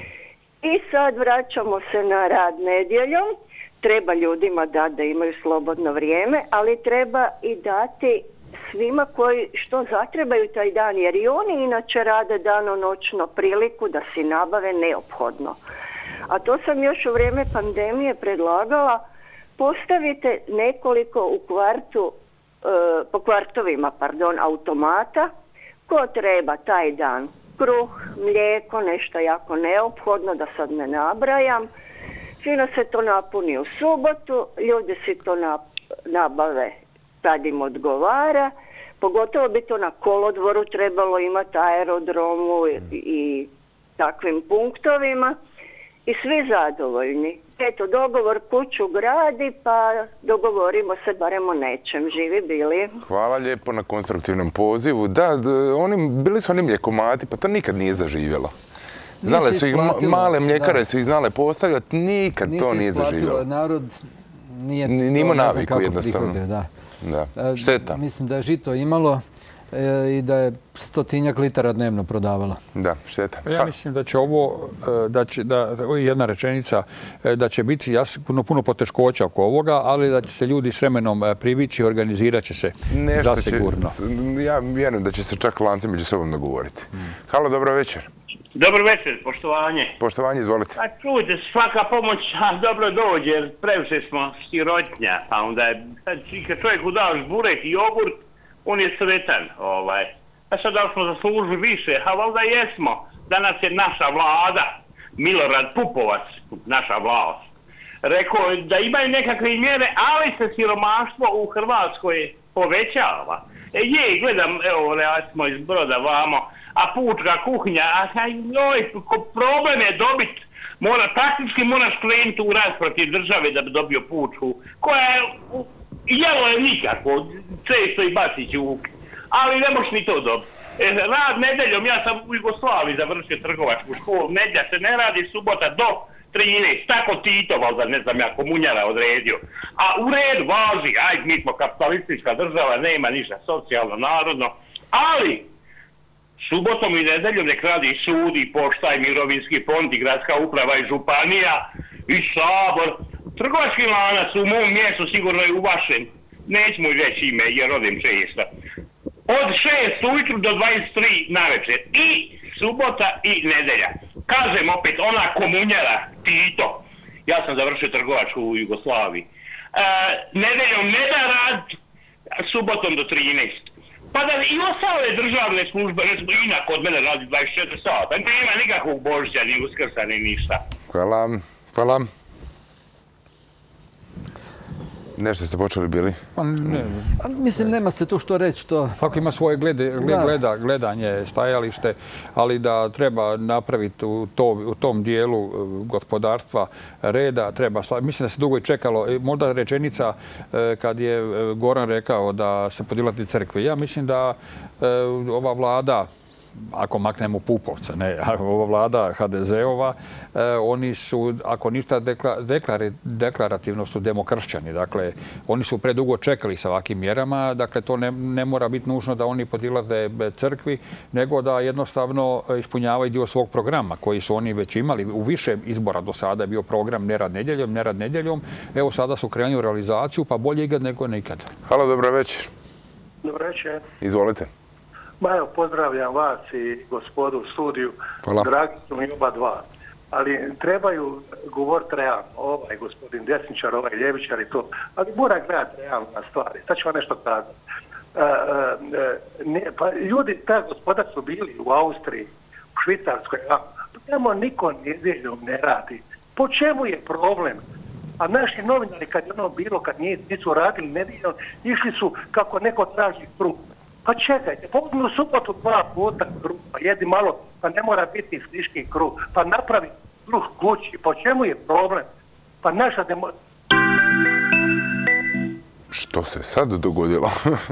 I sad vraćamo se na rad nedjeljom. Treba ljudima dati da imaju slobodno vrijeme, ali treba i dati svima koji što zatrebaju taj dan, jer i oni inače rade dano-noćno priliku da si nabave neophodno. A to sam još u vrijeme pandemije predlagala, postavite nekoliko u kvartu, e, po kvartovima, pardon, automata, ko treba taj dan kruh, mlijeko, nešto jako neophodno, da sad ne nabrajam. Fino se to napuni u subotu, ljudi si to nabave kad im odgovara. Pogotovo bi to na kolodvoru trebalo imati, aerodromu i, i takvim punktovima. I svi zadovoljni. Eto, dogovor kuću gradi, pa dogovorimo se barem o nečem. Živi bili. Hvala lijepo na konstruktivnom pozivu. Da, oni, bili su oni mljekomati, pa to nikad nije zaživjelo. Znale su ih, male mljekare su ih znale postavljati, nikad to nije zaživjelo. Narod nije Nimo naviku jednostavno. Da. Da. Šteta. Mislim da je žito imalo i da je stotinjak litara dnevno prodavalo. Da, šteta. Ja mislim da će ovo, da će, da, jedna rečenica, da će biti jasno, puno, puno poteškoća oko ovoga, ali da će se ljudi s vremenom privići i organizirat će se Nešto zasigurno. Će, ja vjerujem da će se čak lanci među sobom dogovoriti. Hmm. Halo, dobro večer. Dobro večer, poštovanje. Poštovanje, izvolite. A čujte, svaka pomoć a, dobro dođe, jer previše smo sirotnja, pa onda je, kad čovjeku daš burek i jogurt, on je sretan, ovaj. A sad da smo zaslužili više, a valjda jesmo. Danas je naša vlada, Milorad Pupovac, naša vlast, rekao da imaju nekakve mjere, ali se siromaštvo u Hrvatskoj povećava. E je, gledam, evo, ja smo iz Broda vamo, a pučka kuhinja, a joj, problem je dobiti, mora, praktički moraš krenuti u rat protiv države da bi dobio pučku, koja je, jelo je nikako, često i bacići u ali ne možeš ni to dobiti. E, rad nedeljom, ja sam u Jugoslaviji završio trgovačku školu, nedjelja se ne radi, subota do trinaest, tako Tito, valjda, ne znam ja, komunjara odredio. A u redu važi, ajde, mi smo kapitalistička država, nema ništa socijalno, narodno, ali subotom i nedeljom nek radi sud i pošta i mirovinski fond i gradska uprava i županija i sabor. Trgovački lanac u mom mjestu, sigurno i u vašem, nećemo i reći ime jer odim često. Od šest ujutru do dvadeset tri navečer i subota i nedelja. Kažem opet, ona komunjara, Tito, ja sam završio trgovačku u Jugoslaviji, e, nedeljom ne da rad, subotom do trinaest. Pa da i ostale državne službe, recimo Ina kod mene radi dvadeset četiri sata, nema nikakvog Božića, ni Uskrsa, ni ništa. Hvala, hvala. Nešto ste počeli bili? Pa ne. Mislim, nema se tu što reći. To... Svako ima svoje glede, gleda, gledanje, stajalište, ali da treba napraviti u, to, u tom dijelu gospodarstva reda, treba, mislim da se dugo i čekalo. Možda rečenica kad je Goran rekao da se podilati crkve. Ja mislim da ova vlada ako maknemo Pupovca, ne, ova vlada ha de ze-ova, oni su, ako ništa, deklarativno su demokršćani. Dakle, oni su predugo čekali sa ovakvim mjerama. Dakle, to ne, ne mora biti nužno da oni podilaze crkvi, nego da jednostavno ispunjavaju dio svog programa koji su oni već imali. U više izbora do sada je bio program nerad nedjeljom, nerad nedjeljom. Evo sada su krenuli u realizaciju, pa bolje ikad nego nikad. Halo, dobro večer. Dobro večer. Izvolite. Ma evo, pozdravljam vas i gospodu u studiju. Hvala. Dragi su mi oba dva. Ali trebaju govoriti realno. Ovaj gospodin desničar, ovaj ljevičar i to. Ali mora gledati realno na stvari. Sad ću vam nešto kazati. E, e, ne, pa ljudi, ta gospoda su bili u Austriji, u Švicarskoj. A tamo niko nedjeljom ne radi. Po čemu je problem? A naši novinari, kad je ono bilo, kad nisu radili nedjeljom, išli su kako neko traži kruh. Pa čekajte, pozmi u subotu dva puta kruh, pa jedi malo, pa ne mora biti friški kruh, pa napravi kruh kući. Po čemu je problem? Pa naša demo... Što se sad dogodilo?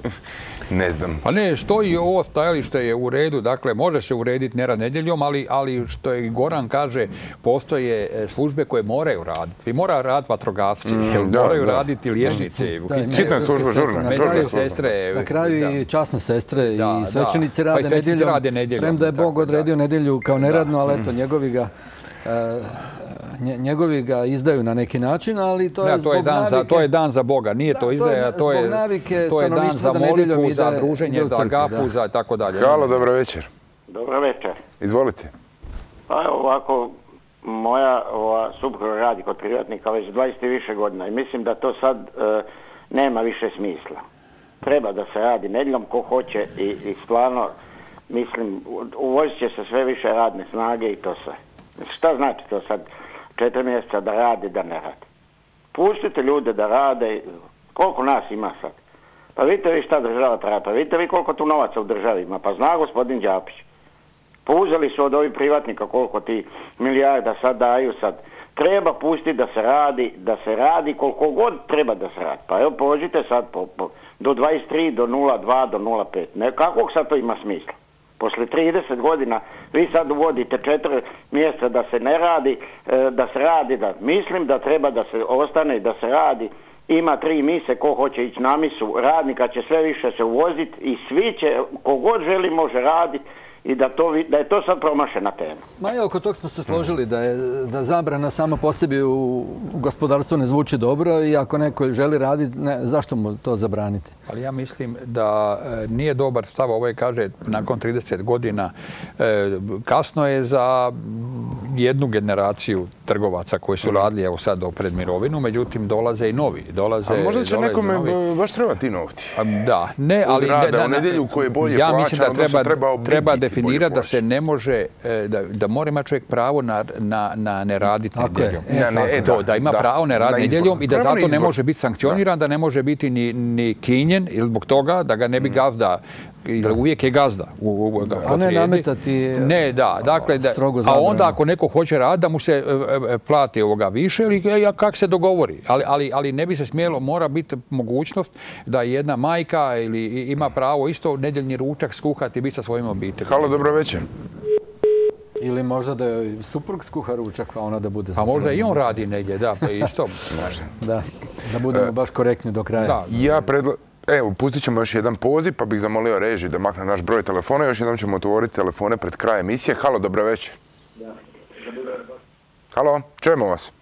Ne znam. Pa ne, stoji ovo stajalište je u redu, dakle može se urediti nerad nedjeljom, ali, ali što je Goran kaže, postoje službe koje moraju raditi. Vi mora raditi vatrogasci, mm, jer da, moraju da. raditi liječnici. Hitna služba, žurna. Medicinske sestre. Na kraju i časne sestre da, i svećenici da. rade, pa nedjeljom. rade nedjeljom. Premda je Bog odredio da. nedjelju kao neradno, ali eto, njegovi ga... Uh, njegovi ga izdaju na neki način, ali to je, ja, to je zbog dan navike... Za, to je dan za Boga, nije da, to izdaja, to je, to je dan za molitvu, za druženje, za agapu, za tako dalje. Halo, dobro večer. Dobro večer. Izvolite. Pa ovako, moja ova, supruga radi kod privatnika već dvadeset i više godina i mislim da to sad e, nema više smisla. Treba da se radi nedjeljom ko hoće i, i stvarno, mislim, uvozit će se sve više radne snage i to sve. Šta znači to sad četiri mjeseca da rade, da ne rade? Pustite ljude da rade, koliko nas ima sad? Pa vidite vi šta država treba, pa vidite vi koliko tu novaca u državi ima, pa zna gospodin Đapić. Pa uzeli su od ovih privatnika koliko ti milijarda sad daju sad. Treba pustiti da se radi, da se radi koliko god treba da se radi. Pa evo pođite sad po, po, do dvadeset tri, do nula dva, do nula pet. Ne, kakvog sad to ima smisla? Posle trideset godina vi sad uvodite četiri mjeseca da se ne radi, da se radi, da mislim da treba da se ostane, da se radi. Ima tri mise, ko hoće ići na misu, radnika će sve više se uvoziti i svi će, kogod želi može raditi i da, to, da je to sad promašena tema. Ma i oko tog smo se složili da je da zabrana sama po sebi u, u gospodarstvu ne zvuči dobro i ako neko želi raditi, ne, zašto mu to zabraniti? Ali ja mislim da e, nije dobar stav, ovo je kaže nakon trideset godina, e, kasno je za jednu generaciju trgovaca koji su radili evo sad do pred mirovinu, međutim dolaze i novi. Dolaze, a možda će dolaze nekome novi. baš treba ti novci. A, da, ne, ali... Rada, ne, u nedjelju koje je bolje ja plaća, mislim da treba, treba, treba definirati da se ne može, da, da mora ima čovjek pravo na, na, na ne raditi nedjeljom. E, ne, e, da, da ima da, pravo ne raditi nedjeljom i da zato ne može biti sankcioniran, da. da ne može biti ni, ni kinjen ili zbog toga da ga ne bi gazda, ili uvijek je gazda. U, u, da, a ne nametati ne, da, dakle, da, a onda ako neko hoće raditi da mu se e, e, plati ovoga više ili e, kak se dogovori. Ali, ali, ali ne bi se smjelo, mora biti mogućnost da jedna majka ili ima pravo isto nedjeljni ručak skuhati i biti sa svojim obiteljima. Halo, dobro večer. Ili možda da je suprug skuha ručak, a ona da bude... A možda i on radi negdje, da, pa isto. Možda. Da, da budemo e, baš korektni do kraja. Da. Ja predla... Evo, pustit ćemo još jedan poziv, pa bih zamolio režiju da makne naš broj telefona. Još jednom ćemo otvoriti telefone pred kraj emisije. Halo, dobro večer. Da. Halo, čujemo vas.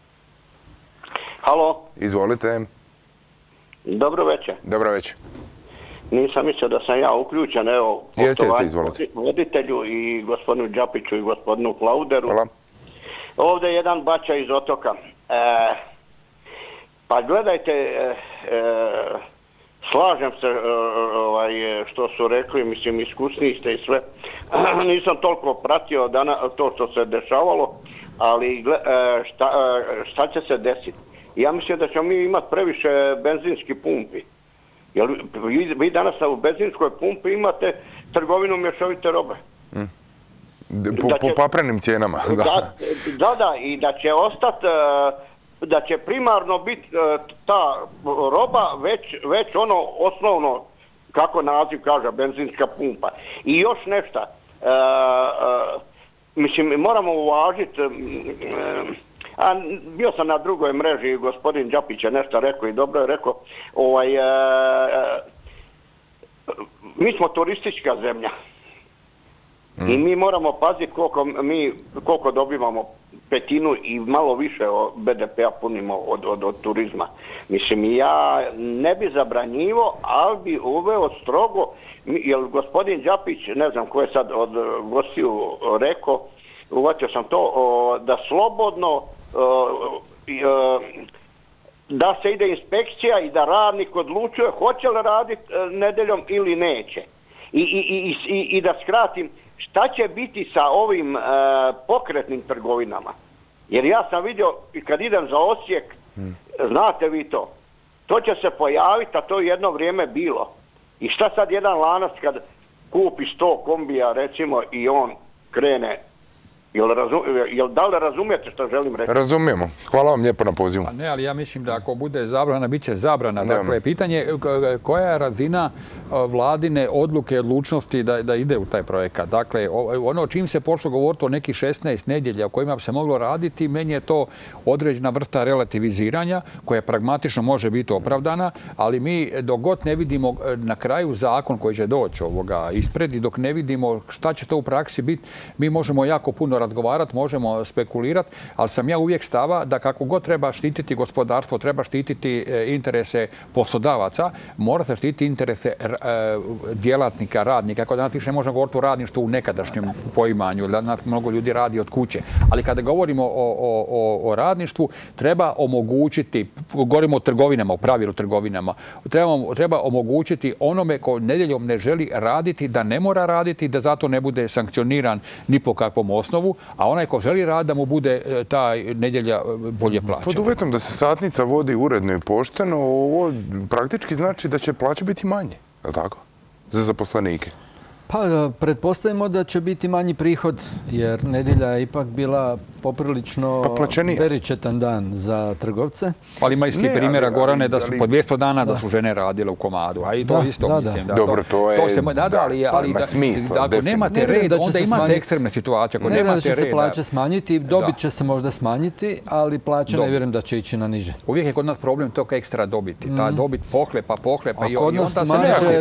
Halo. Izvolite. Dobro večer. Dobro večer. Nisam mislio da sam ja uključen, evo, jeste, jeste, izvolite. Voditelju i gospodinu Đapiću i gospodinu Klauderu. Hvala. Ovdje je jedan bača iz Otoka. E, pa gledajte, e, e, slažem se e, ovaj, što su rekli, mislim, iskusniji ste i sve. Nisam toliko pratio dana, to što se dešavalo, ali gle, e, šta, e, šta će se desiti? Ja mislim da ćemo mi imati previše benzinskih pumpi. Jer vi, vi danas u benzinskoj pumpi imate trgovinu mješovite robe. Mm. Po, po paprenim cijenama. Da. Da, da, da, i da će ostati, da će primarno biti ta roba već, već ono osnovno, kako naziv kaže, benzinska pumpa. I još nešto, mislim, moramo uvažiti, a bio sam na drugoj mreži, gospodin Đapić je nešto rekao i dobro je rekao, ovaj, mi smo turistička zemlja mm. i mi moramo paziti koliko, mi, koliko dobivamo petinu i malo više B D P-a punimo od, od, od turizma. Mislim, ja ne bi zabranjivo, ali bi uveo strogo, jer gospodin Đapić, ne znam ko je sad od gostiju rekao, uvatio sam to, da slobodno da se ide inspekcija i da radnik odlučuje hoće li raditi nedeljom ili neće. I, i, i, i da skratim, šta će biti sa ovim uh, pokretnim trgovinama? Jer ja sam vidio, kad idem za Osijek, hmm. znate vi to, to će se pojaviti, a to je jedno vrijeme bilo. I šta sad jedan lanac kad kupi sto kombija, recimo, i on krene, jel, razum, jel da li razumijete što želim reći? Razumijemo. Hvala vam lijepo na pozivu. Pa ne, ali ja mislim da ako bude zabrana, bit će zabrana. Dakle, pitanje koja je razina vladine odluke i odlučnosti da, da ide u taj projekat. Dakle, ono čim se počelo govoriti o nekih šesnaest nedjelja o kojima bi se moglo raditi, meni je to određena vrsta relativiziranja koja pragmatično može biti opravdana, ali mi dok god ne vidimo na kraju zakon koji će doći ovoga ispred i dok ne vidimo šta će to u praksi biti, mi možemo jako puno razgovarati, možemo spekulirati, ali sam ja uvijek stava da kako god treba štititi gospodarstvo, treba štititi interese poslodavaca, mora se štititi interese djelatnika, radnika. Ako danas više ne možemo govoriti o radništvu u nekadašnjem poimanju, danas mnogo ljudi radi od kuće. Ali kada govorimo o, o, o, o radništvu, treba omogućiti, govorimo o trgovinama, o pravilu trgovinama, treba, treba omogućiti onome ko nedjeljom ne želi raditi, da ne mora raditi, da zato ne bude sankcioniran ni po kakvom osnovu, a onaj ko želi raditi da mu bude taj nedjelja bolje plaćena. Pod uvjetom da se satnica vodi uredno i pošteno, ovo praktički znači da će plaće biti manje, je li tako? Za zaposlenike. Pa, pretpostavimo da će biti manji prihod, jer nedjelja je ipak bila poprilično pa beričetan dan za trgovce. Ali ima isti primjera, Gorane, da su po dvjesto dana da su žene radile u komadu. A i to isto mislim. Dobro, to je... Da, ima smisla. Ako nemate red, onda imate ekstremne situacije. Ne vjerujem da će se plaće smanjiti, dobit će se možda smanjiti, ali plaće ne vjerujem da će ići na niže. Uvijek je kod nas problem tog ekstra dobiti. Ta dobit pohlepa, pohlepa i onda se...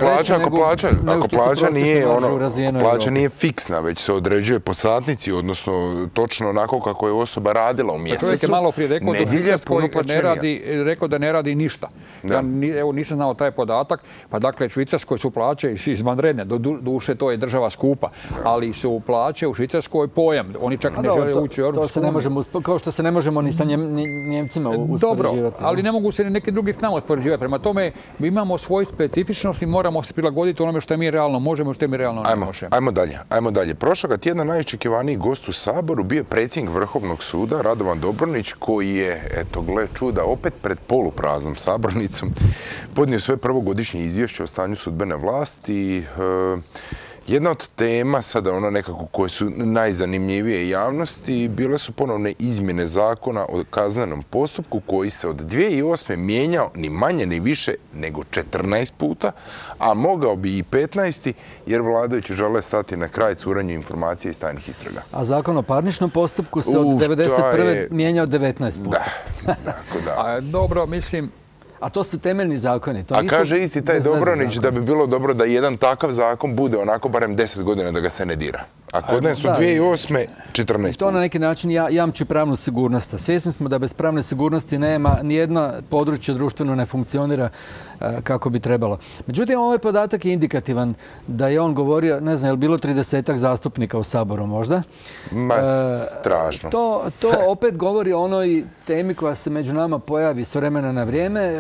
Ako plaća nije plaća nije fiksna, već se određuje po satnici, odnosno točno onako kako je osoba radila u mjesecu. Čovjek je malo prije rekao da Švicarskoj ne radi, rekao da ne radi ništa. Ja evo, nisam znao taj podatak, pa dakle Švicarskoj su plaće izvanredne, do duše to je država skupa, ali su plaće u Švicarskoj pojam. Oni čak ne žele ući u Europsku uniju. Kao što se ne možemo ni sa Njemcima uspoređivati. Dobro, ali ne mogu se ni neki drugi s nama uspoređivati. Prema tome, mi imamo svoju specifičnost i moramo se prilagoditi onome što mi realno možemo i što mi realno ne možemo. Ajmo dalje, ajmo dalje. Prošloga tjedna najočekivaniji gost u Saboru bio predsjednik Vrhovnog suda Radovan Dobronić, koji je, eto, gle čuda, opet pred polupraznom sabornicom podnio svoje prvogodišnje izvješće o stanju sudbene vlasti. Jedna od tema, sada ono nekako koje su najzanimljivije javnosti, bile su ponovne izmjene zakona o kaznenom postupku koji se od dvije tisuće osme mijenjao ni manje ni više nego četrnaest puta, a mogao bi i petnaest jer vladajući žele stati na kraj curanju informacija iz tajnih istraga. A zakon o parničnom postupku se od devedeset prve mijenjao devetnaest puta. Da, tako da. A, dobro, mislim... A to su temeljni zakoni. To A kaže isti taj Dobronić da bi bilo dobro da jedan takav zakon bude onako barem deset godina da ga se ne dira. A kod nas su dvije tisuće osme četrnaest. To na neki način jamči pravnu sigurnost. Svjesni smo da bez pravne sigurnosti nema nijedno područje društveno ne funkcionira kako bi trebalo. Međutim, ovaj podatak je indikativan da je on govorio, ne znam, je li bilo tridesetak zastupnika u Saboru možda? Ma, strašno. To, to opet govori o onoj temi koja se među nama pojavi s vremena na vrijeme.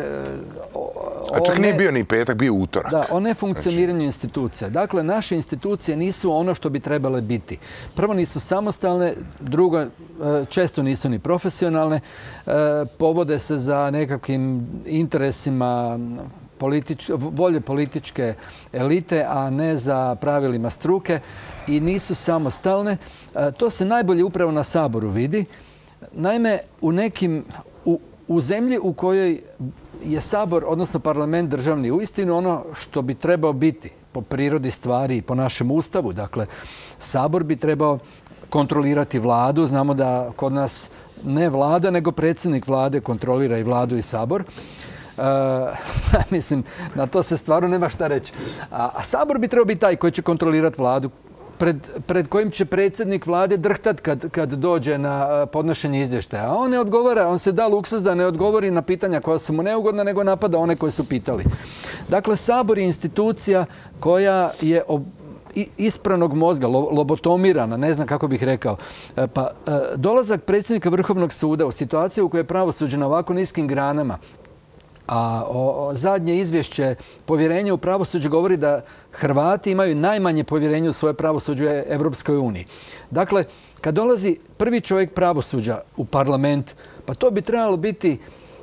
A čak nije bio ni petak, bio utorak. Da, o nefunkcioniranju institucija. Dakle, naše institucije nisu ono što bi trebale biti. Prvo, nisu samostalne, drugo, često nisu ni profesionalne, povode se za nekakvim interesima volje političke elite, a ne za pravilima struke i nisu samostalne. To se najbolje upravo na Saboru vidi. Naime, u nekim, u, u zemlji u kojoj je Sabor, odnosno parlament državni, uistinu ono što bi trebao biti po prirodi stvari, po našem ustavu. Dakle, Sabor bi trebao kontrolirati vladu. Znamo da kod nas ne vlada, nego predsjednik vlade kontrolira i vladu i Sabor. Uh, mislim, na to se stvarno nema šta reći. A, a Sabor bi trebao biti taj koji će kontrolirati vladu, pred, pred kojim će predsjednik vlade drhtat kad, kad dođe na podnošenje izvještaja. A on ne odgovara, on se da luksuz da ne odgovori na pitanja koja su mu neugodna, nego napada one koji su pitali. Dakle, Sabor je institucija koja je ob ispranog mozga, lobotomirana, ne znam kako bih rekao. Pa dolazak predsjednika Vrhovnog suda u situaciju u kojoj je pravosuđe na ovako niskim granama, a o, o, zadnje izvješće povjerenja u pravosuđe govori da Hrvati imaju najmanje povjerenje u svoje pravosuđe u Evropskoj uniji. Dakle, kad dolazi prvi čovjek pravosuđa u parlament, pa to bi trebalo biti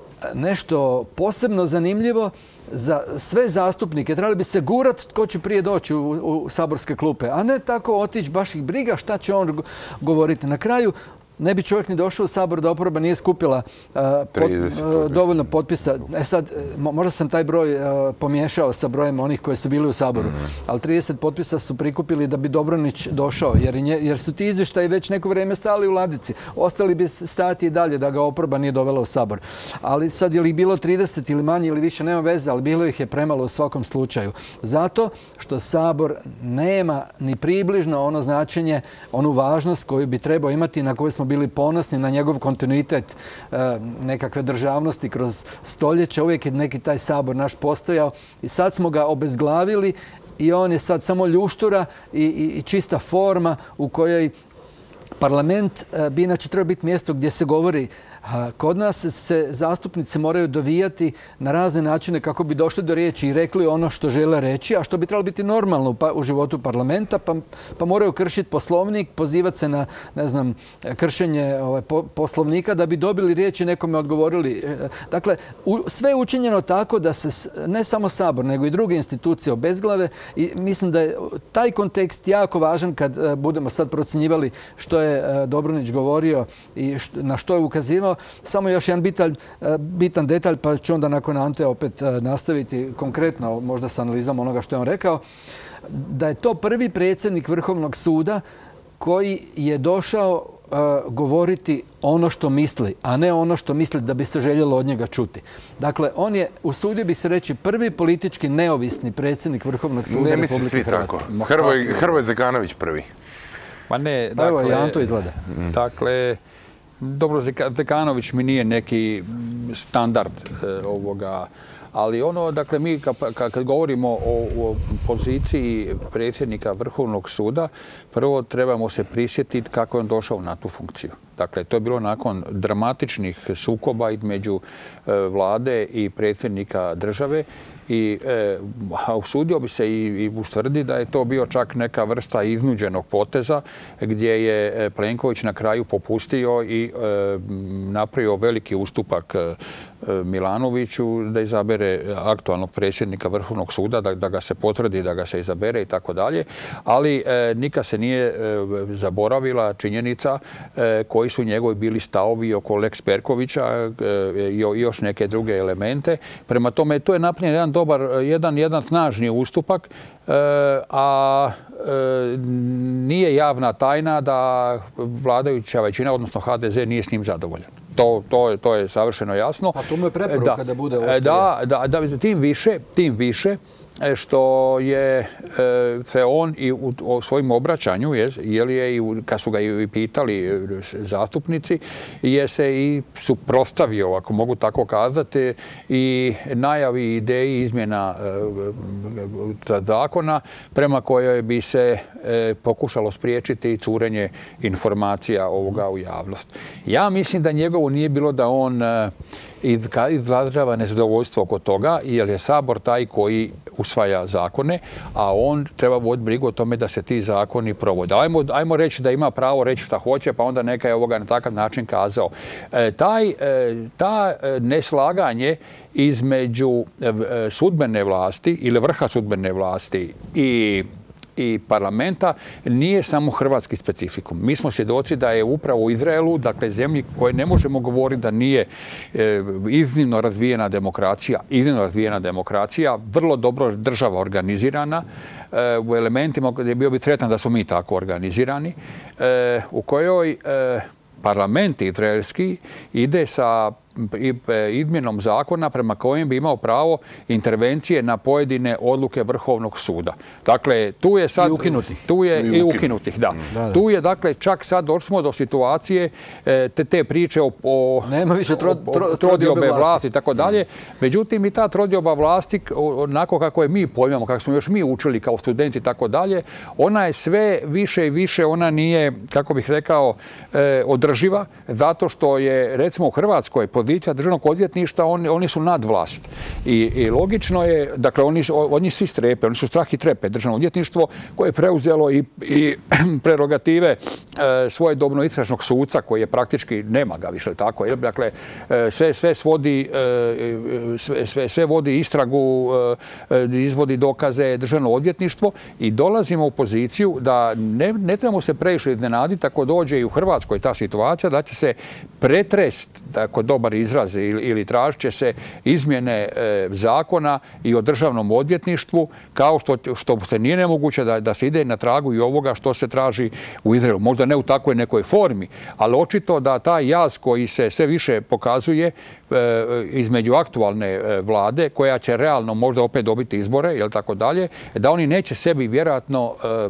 nešto posebno zanimljivo za sve zastupnike. Trebali bi se gurat tko će prije doći u, u saborske klupe, a ne tako otići, baš ih briga šta će on govoriti. Na kraju ne bi čovjek ni došao u Sabor da oporba nije skupila uh, pot, uh, dovoljno potpisa. E sad, možda sam taj broj uh, pomiješao sa brojem onih koji su bili u Saboru, mm. ali trideset potpisa su prikupili da bi Dobronić došao, jer, nje, jer su ti izvještaji već neko vrijeme stali u ladici. Ostali bi stati i dalje da ga oporba nije dovela u Sabor. Ali sad je li bilo trideset ili manje ili više, nema veze, ali bilo ih je premalo u svakom slučaju. Zato što Sabor nema ni približno ono značenje, onu važnost koju bi trebao imati, na koju smo bili ponosni, na njegov kontinuitet e, nekakve državnosti kroz stoljeće. Uvijek je neki taj Sabor naš postojao i sad smo ga obezglavili i on je sad samo ljuštura i, i, i čista forma u kojoj parlament e, bi inače treba biti mjesto gdje se govori. Kod nas se zastupnici moraju dovijati na razne načine kako bi došli do riječi i rekli ono što žele reći, a što bi trebalo biti normalno u životu parlamenta, pa, pa moraju kršiti poslovnik, pozivati se na, ne znam, kršenje ovaj, po, poslovnika da bi dobili riječ i nekome odgovorili. Dakle, u, sve je učinjeno tako da se ne samo Sabor, nego i druge institucije obezglave i mislim da je taj kontekst jako važan kad uh, budemo sad procjenjivali što je uh, Dobronić govorio i što, na što je ukazivao. Samo još jedan bitan, bitan detalj, pa ću onda nakon Ante opet nastaviti konkretno, možda s analizom onoga što je on rekao, da je to prvi predsjednik Vrhovnog suda koji je došao uh, govoriti ono što misli, a ne ono što misli da bi se željelo od njega čuti. Dakle, on je, usudio bi se reći, prvi politički neovisni predsjednik Vrhovnog suda ne Republike svi Hrvatske. Tako. Hrvoj, Hrvoj Zekanović prvi. Pa ne, dakle, evo, i Anto izgleda. Dakle, dobro, Zekanović mi nije neki standard e, ovoga, ali ono, dakle, mi kad, kad govorimo o, o poziciji predsjednika Vrhovnog suda, prvo trebamo se prisjetiti kako je on došao na tu funkciju. Dakle, to je bilo nakon dramatičnih sukoba između e, vlade i predsjednika države i e, usudio bi se i, i ustvrdi da je to bio čak neka vrsta iznuđenog poteza gdje je Plenković na kraju popustio i e, napravio veliki ustupak e, Milanoviću da izabere aktualnog predsjednika Vrhovnog suda, da, da ga se potvrdi, da ga se izabere i tako dalje. Ali e, nikad se nije e, zaboravila činjenica e, koji su njegovi bili stavovi oko Lex Perkovića e, i još neke druge elemente. Prema tome, to je napravljen jedan dobar, jedan, jedan snažni ustupak, e, a e, nije javna tajna da vladajuća većina, odnosno H D Z, nije s njim zadovoljan. To, to, je, to je savršeno jasno. A to mu je preporuka da, da bude oštrije. Da, da, da, tim više, tim više što je se on i u, u svojim obraćanju, je, je li je, kad su ga i pitali zastupnici, je se i suprotstavio, ako mogu tako kazati, i najavi ideji izmjena zakona prema kojoj bi se pokušalo spriječiti curenje informacija ovoga u javnost. Ja mislim da njegovo nije bilo da on izražava nezadovoljstvo oko toga, jer je Sabor taj koji usvaja zakone, a on treba voditi brigu o tome da se ti zakoni provode. Ajmo, ajmo reći da ima pravo reći šta hoće, pa onda neka je ovoga na takav način kazao. E, taj, e, ta neslaganje između sudbene vlasti ili vrha sudbene vlasti i i parlamenta nije samo hrvatski specifikum. Mi smo svjedoci da je upravo u Izraelu, dakle zemlji koje ne možemo govoriti da nije e, iznimno razvijena demokracija, iznimno razvijena demokracija, vrlo dobro država organizirana, e, u elementima gdje bio bi sretan da smo mi tako organizirani, e, u kojoj e, parlament izraelski ide sa izmjenom zakona prema kojem bi imao pravo intervencije na pojedine odluke Vrhovnog suda. Dakle, tu je sad... I ukinutih. Tu je i ukinutih, da. Da, da. Tu je, dakle, čak sad došli smo do situacije te, te priče o, o, Nema više tro, tro, o trodiobe vlasti i tako dalje. Međutim, i ta trodioba vlasti, onako kako je mi pojmamo, kako smo još mi učili kao studenti i tako dalje, ona je sve više i više, ona nije, kako bih rekao, eh, održiva, zato što je, recimo, u Hrvatskoj pozicija državnog odvjetništva, oni, oni su nadvlast. I, I logično je, dakle, oni, oni svi strepe, oni su strah i trepe. Državno odvjetništvo koje je preuzelo i, i prerogative e, svojedobno istražnog suca, koji je praktički, nema ga više, tako je. Dakle, e, sve, sve svodi, e, sve, sve, sve vodi istragu, e, izvodi dokaze državno odvjetništvo i dolazimo u poziciju da ne, ne trebamo se previše iznenaditi ako dođe i u Hrvatskoj ta situacija da će se pretrest, tako dobar izraz, ili, ili tražit će se izmjene e, zakona i o državnom odvjetništvu, kao što, što se nije nemoguće da, da se ide na tragu i ovoga što se traži u Izraelu. Možda ne u takvoj nekoj formi, ali očito da taj jaz koji se sve više pokazuje e, između aktualne e, vlade, koja će realno možda opet dobiti izbore, jel tako dalje, da oni neće sebi vjerojatno e,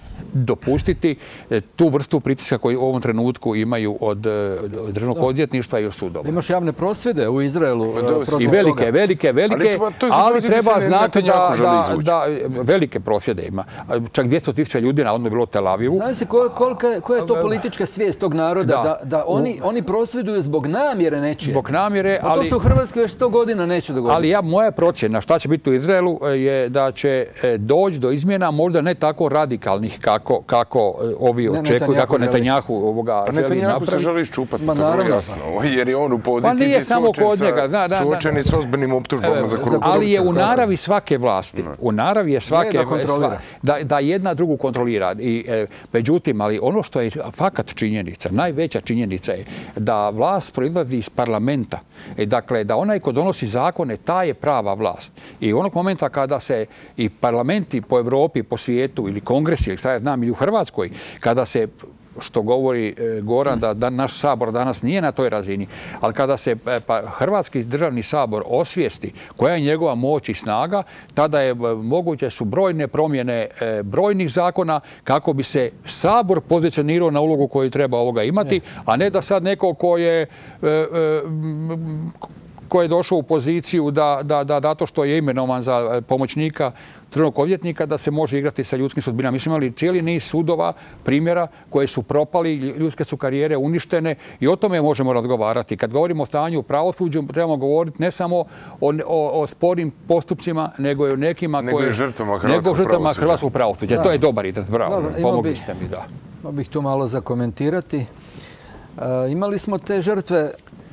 dopustiti tu vrstu pritiska koji u ovom trenutku imaju od državnog odvjetništva i od sudova. Imaš javne prosvjede u Izraelu protiv i velike, toga. velike, velike, ali, to, to ali treba znati da, da, da velike prosvjede ima. Čak dvjesto tisuća ljudi navodno je bilo u Tel Avivu. Znam se kol, kolika, koja je to politička svijest tog naroda, da, da, da oni, u, oni prosvjeduju zbog namjere nečije. Zbog namjere, ali... A to se u Hrvatskoj još sto godina neće dogoditi. Ali ja, moja procjena šta će biti u Izraelu je da će doći do izmjena možda ne tako radikalnih kako, kako ovi ne, očekuju, kako Netanjahu ovoga pa želi napraviti. Netanjahu se želi iščupati, pa to je jasno, jer je on u poziciji pa nije samo kod njega, da, da, suočeni s ozbiljnim optužbama za korupciju. Ali je u naravi svake vlasti, u naravi je svake da, sva, da, da jedna drugu kontrolira. I, e, međutim, ali ono što je fakat činjenica, najveća činjenica je da vlast proizlazi iz parlamenta. E, dakle, da onaj ko donosi zakone, ta je prava vlast. I onog momenta kada se i parlamenti po Evropi, po svijetu ili kongresi, ili sad znam, ili u Hrvatskoj, kada se, što govori Goran, da, da naš sabor danas nije na toj razini, ali kada se pa, Hrvatski državni sabor osvijesti koja je njegova moć i snaga, tada je moguće su brojne promjene e, brojnih zakona kako bi se sabor pozicionirao na ulogu koju treba ovoga imati, a ne da sad neko ko je... E, e, ko je došao u poziciju da, da, da, da to što je imenovan za pomoćnika državnog odvjetnika, da se može igrati sa ljudskim sudbinama. Mi smo imali cijeli niz sudova, primjera koje su propali, ljudske su karijere uništene i o tome možemo razgovarati. Kad govorimo o stanju u pravosuđu, trebamo govoriti ne samo o, o, o sporim postupcima, nego i o nekima nego koje... Nego žrtvama hrvatskog pravosuđa. Hrvatskog pravosuđa. Da. To je dobar izraz, bravo. Dobro, pomogli bih, ste mi, da. Imao bih to malo zakomentirati. Uh, imali smo te žrtve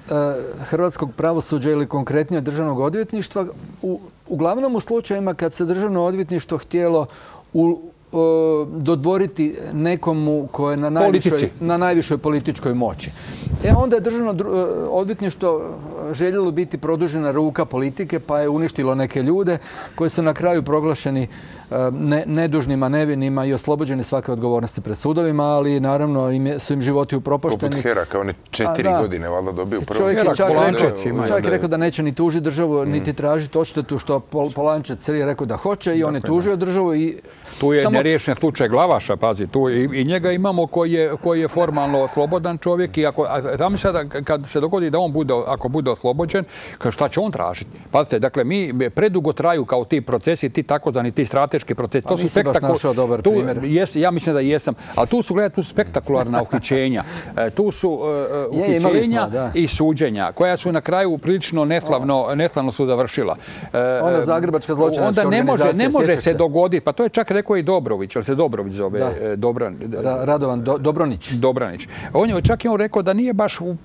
hrvatskog pravosuđa ili konkretnije državnog odvjetništva, u, uglavnom u slučajima kad se državno odvjetništvo htjelo u, o, dodvoriti nekomu ko je na najvišoj, na najvišoj političkoj moći. E onda je državno odvjetništvo željelo biti produžena ruka politike, pa je uništilo neke ljude koji su na kraju proglašeni ne, nedužnima, nevinima i oslobođeni svake odgovornosti pred sudovima, ali naravno im je, su im životi upropašteni. Poput Heraka, on je četiri A, godine valjda dobio prvo. Čovjek je čak, rekao, čovjek je rekao da neće ni tužiti državu, mm. niti tražiti odštetu, što Pol, Polančec je rekao da hoće i on je tužio državu. I tu je samo... neriješen slučaj Glavaša, pazi, tu i, i njega imamo koji je, koji je formalno slobodan čovjek i ako, a tamo sada kad se dogodi da on bude, ako bude oslobođen, šta će on tražiti? Pazite, dakle, mi predugo traju kao ti procesi, ti takozvani, ti strateški procesi. To su spektakularni. Tu jes, ja mislim da jesam, ali tu su gledati tu su spektakularna uhićenja. E, tu su uh, uhićenja smo, i suđenja koja su na kraju prilično neslavno, neslavno su završila. E, Ona zagrebačka zločinačka onda ne može, ne može se, se dogoditi, pa to je čak rekao i Dobrović, ali se Dobrović zove. Da. Dobran, Ra, Radovan Do, Dobronić. Dobranić. On je čak i on rekao da nije baš u,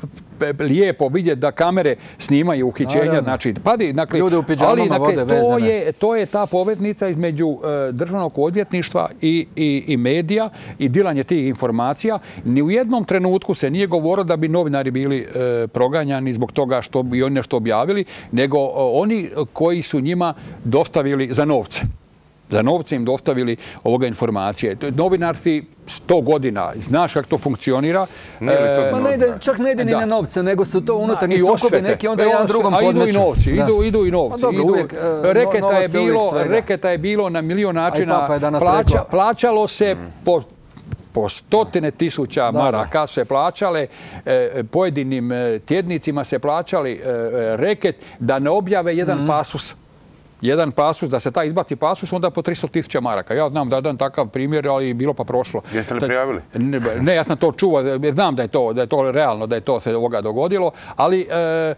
lijepo vidjeti da kamere snimaju uhićenja. Znači, padi, dakle, ljude u pidžamama ali, dakle, vode to vezane. je, to je ta poveznica između uh, državnog odvjetništva i, i, i medija i dilanje tih informacija. Ni u jednom trenutku se nije govorilo da bi novinari bili uh, proganjani zbog toga što bi oni nešto objavili, nego uh, oni koji su njima dostavili za novce. Za novce im dostavili ovoga informacije. Novinarci sto godina, znaš kako to funkcionira. E, ma ne ide, čak ne ide ni na novce, nego su to unutarnji sukobi neki, onda jedan drugom podmeću. A idu i novci, idu, idu i novci. Dobro, idu, uvijek, reketa, je je bilo, reketa je bilo na milion načina. Je Plaća, plaćalo se po po stotine tisuća maraka se plaćale, e, pojedinim tjednicima se plaćali e, reket da ne objave jedan mm. pasus. Jedan pasus, da se taj izbaci pasus, onda po tristo tisuća maraka. Ja znam da je dan takav primjer, ali bilo pa prošlo. Jeste li prijavili? Ne, ne, ja sam to čuo, znam da je to, da je to realno, da je to se ovoga dogodilo, ali e,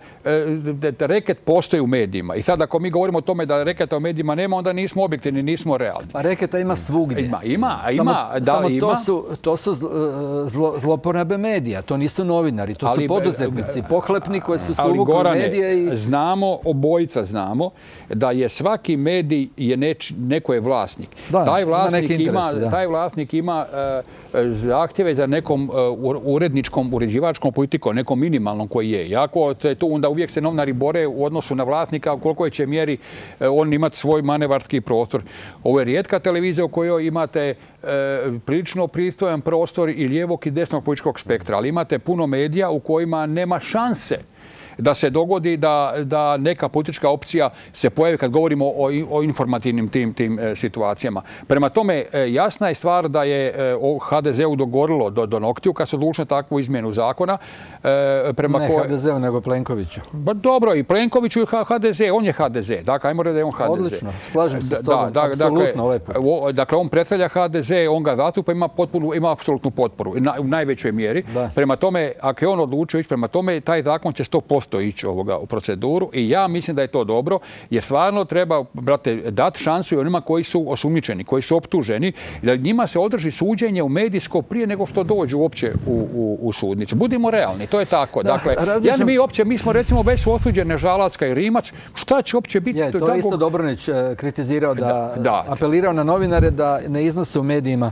e, reket postoji u medijima. I sad ako mi govorimo o tome da reketa u medijima nema, onda nismo objektivni, nismo realni. Pa reketa ima svugdje. Ima, ima, samo, ima. Da, samo ima. to su, to su zlo, zloporabe medija, to nisu novinari, to ali, su poduzetnici, pohlepni koji su se uvukli u medije. I... znamo, obojica znamo, da je svaki medij je neč, neko je vlasnik. Da, taj, vlasnik ima interes, ima, da. taj vlasnik ima uh, zahtjeve za nekom uh, uredničkom, uređivačkom politikom, nekom minimalnom koji je. Jako te, tu onda uvijek se novinari bore u odnosu na vlasnika, u koliko će mjeri uh, on imati svoj manevarski prostor. Ovo je rijetka televizija u kojoj imate uh, prilično pristojan prostor i lijevog i desnog političkog spektra, ali imate puno medija u kojima nema šanse da se dogodi da, da neka politička opcija se pojavi kad govorimo o, o informativnim tim, tim e, situacijama. Prema tome, e, jasna je stvar da je e, o ha de zeu dogorilo do, do noktiju kad se odlučilo takvu izmjenu zakona. E, prema ne koje... ha de zeu, nego Plenkoviću. Ba, dobro, i Plenkoviću i ha de ze, on je ha de ze. Dakle, ajmo reći da je on ha de ze. Odlično, slažem se s tobom, da, da, apsolutno dakle, ovaj put. O, dakle, on predstavlja ha de ze, on ga zastupa, ima, potpunu, ima apsolutnu potporu na, u najvećoj mjeri. Da. Prema tome, ako je on odlučio ići prema tome, taj zakon će sto posto ići ovoga u proceduru i ja mislim da je to dobro, jer stvarno treba, brate, dati šansu i onima koji su osumnjičeni, koji su optuženi, da njima se održi suđenje u medijsko prije nego što dođu uopće u, u, u sudnicu. Budimo realni, to je tako. Da, dakle, različan... ja, mi, opće, mi smo recimo već su osuđene Žalacka i Rimac, šta će uopće biti? Je, to je tako... isto Dobronić kritizirao, da, da, da apelirao na novinare da ne iznose u medijima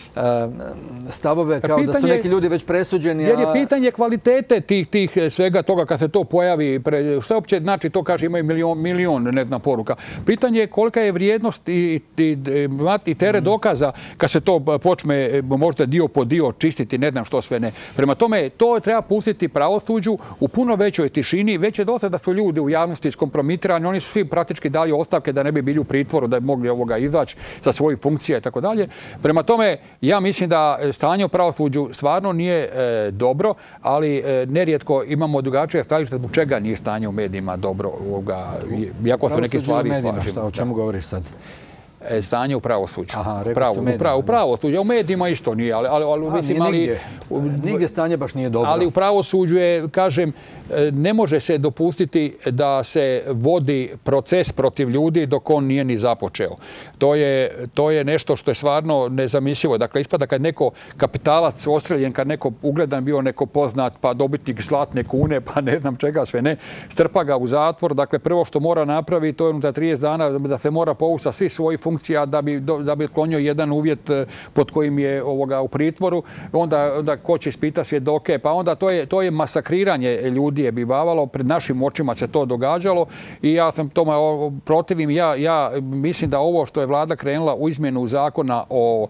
stavove kao pitanje, da su neki ljudi već presuđeni. Jer je pitanje kvalitete tih, tih svega toga kad se to pojavi. Pre, sve uopće, znači to kaže imaju milion, milion ne znam, poruka. Pitanje je kolika je vrijednost i, i, i tere dokaza kad se to počne možda dio po dio čistiti, ne znam što sve ne. Prema tome, to treba pustiti pravosuđu u puno većoj tišini. Već je dosta da su ljudi u javnosti iskompromitirani. Oni su svi praktički dali ostavke da ne bi bili u pritvoru, da bi mogli ovoga izaći sa svojih funkcija i tako dalje. Prema tome, ja mislim da stanje u pravosuđu stvarno nije e, dobro, ali e, nerijetko imamo drugačije stajalište zbog čega nije stanje u medijima dobro. Ovoga, iako su neke stvari slažemo. Šta, o čemu govoriš sad? E, stanje u pravosuđu. Aha, rekao Pravo, su medijima. Prav, u pravosuđu. U medijima isto nije, ali, ali, ali A, mislim, nije ali, nigdje. Nigdje stanje baš nije dobro. Ali u pravosuđu je, kažem, ne može se dopustiti da se vodi proces protiv ljudi dok on nije ni započeo. To je, to je nešto što je stvarno nezamislivo. Dakle, ispada kad neko kapitalac ostreljen, kad neko ugledan bio neko poznat, pa dobitnik zlatne kune, pa ne znam čega sve ne, strpa ga u zatvor. Dakle, prvo što mora napraviti, to je unutar trideset dana da se mora povući sa svih svojih funkcija da bi, da bi otklonio jedan uvjet pod kojim je ovoga u pritvoru. Onda, onda ko će ispita svjedoke, pa onda to je, to je masakriranje ljudi je bivavalo, pred našim očima se to događalo i ja sam tome protivim. Ja, ja mislim da ovo što je vlada krenula u izmjenu zakona o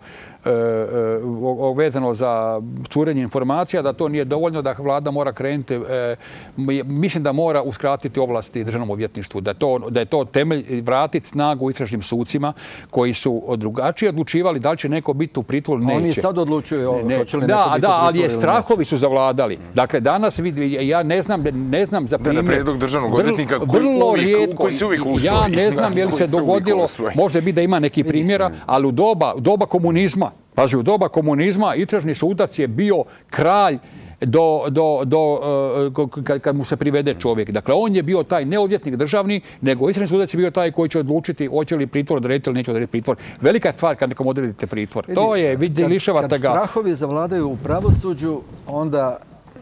o, o, vezano za curenje informacija, da to nije dovoljno, da vlada mora krenuti. E, mislim da mora uskratiti ovlasti državnom odvjetništvu, da, to, da je to temelj, vratiti snagu istražnim sucima koji su drugačije odlučivali da li će neko biti u pritvoru, neće. Oni sad odlučuju hoće li da, neko biti da, u ali je pritvoru strahovi su zavladali. Dakle, danas vidi, ja ne znam, ne znam za primjer. Na prijedlog državnog odvjetnika koji, uvijek, koji se uvijek usvoji. Ja ne znam je li se dogodilo, može biti da ima neki primjera, ali u doba, doba komunizma, pazi, u doba komunizma istražni sudac je bio kralj do, do, do, kad, kad mu se privede čovjek. Dakle, on je bio taj ne odvjetnik državni, nego istražni sudac je bio taj koji će odlučiti hoće li pritvor odrediti ili neće odrediti pritvor. Velika je stvar kad nekom odredite pritvor. To je, vidi, lišavate ga. Kad strahovi zavladaju u pravosuđu, onda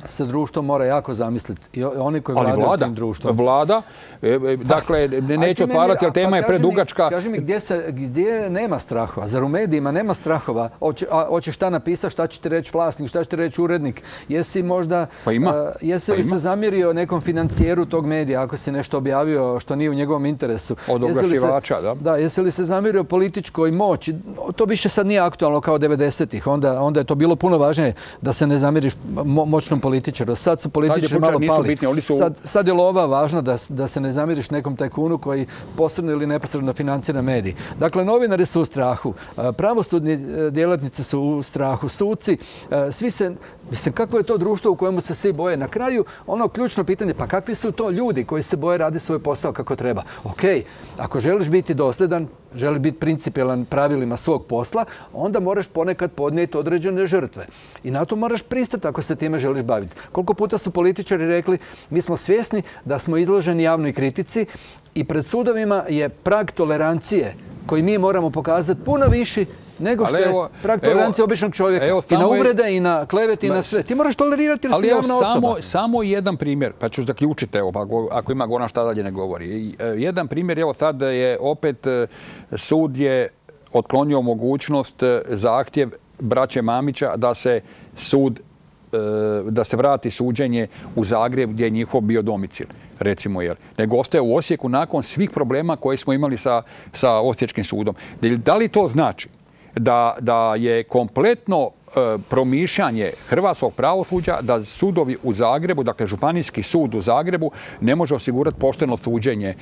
se društvo mora jako zamisliti. I oni koji vladaju tim društvom. Vlada, dakle, neću otvarati, ali tema je predugačka. Kaži mi, gdje nema strahova? Zar u medijima nema strahova? Hoćeš šta napisati, šta će ti reći vlasnik, šta će ti reći urednik? Jesi možda... Pa ima. Jesi li se zamjerio nekom financijeru tog medija ako si nešto objavio što nije u njegovom interesu? Od oglašivača, da. Da, jesi li se zamjerio političkoj moći? To više sad nije aktualno kao devedesetih. Onda je to bilo puno važnije da se ne zamjeriš moćnom političaru. Sad su političari malo pali. Sad je lova važna da se ne zamjeriš nekom tajkunu koji posredno ili neposredno financira mediji. Dakle, novinari su u strahu, pravosudni djelatnici su u strahu, suci, svi se, mislim, kakvo je to društvo u kojemu se svi boje? Na kraju, ono ključno pitanje, pa kakvi su to ljudi koji se boje radi svoj posao kako treba? Ok, ako želiš biti dosljedan, želiš biti principijelan pravilima svog posla, onda moraš ponekad podnijeti određene žrtve. I na to moraš pristati ako se time želiš baviti. Koliko puta su političari rekli, mi smo svjesni da smo izloženi javnoj kritici i pred sudovima je prag tolerancije koji mi moramo pokazati puno viši nego što je prag tolerancije običnog čovjeka. I na uvrede, i na klevete, i na sve. Ti moraš tolerirati jer si javna osoba. Samo jedan primjer, pa ću zaključiti, ako ima Goran šta dalje ne govori. Jedan primjer, evo sad je opet sud je otklonio mogućnost, zahtjev braće Mamića da se sud da se vrati suđenje u Zagreb gdje je njihov bio domicil, recimo, jer nego ostaje u Osijeku nakon svih problema koje smo imali sa, sa Osječkim sudom. Da li to znači da, da je kompletno promišljanje hrvatskog pravosuđa da sudovi u Zagrebu, dakle Županijski sud u Zagrebu, ne može osigurati pošteno suđenje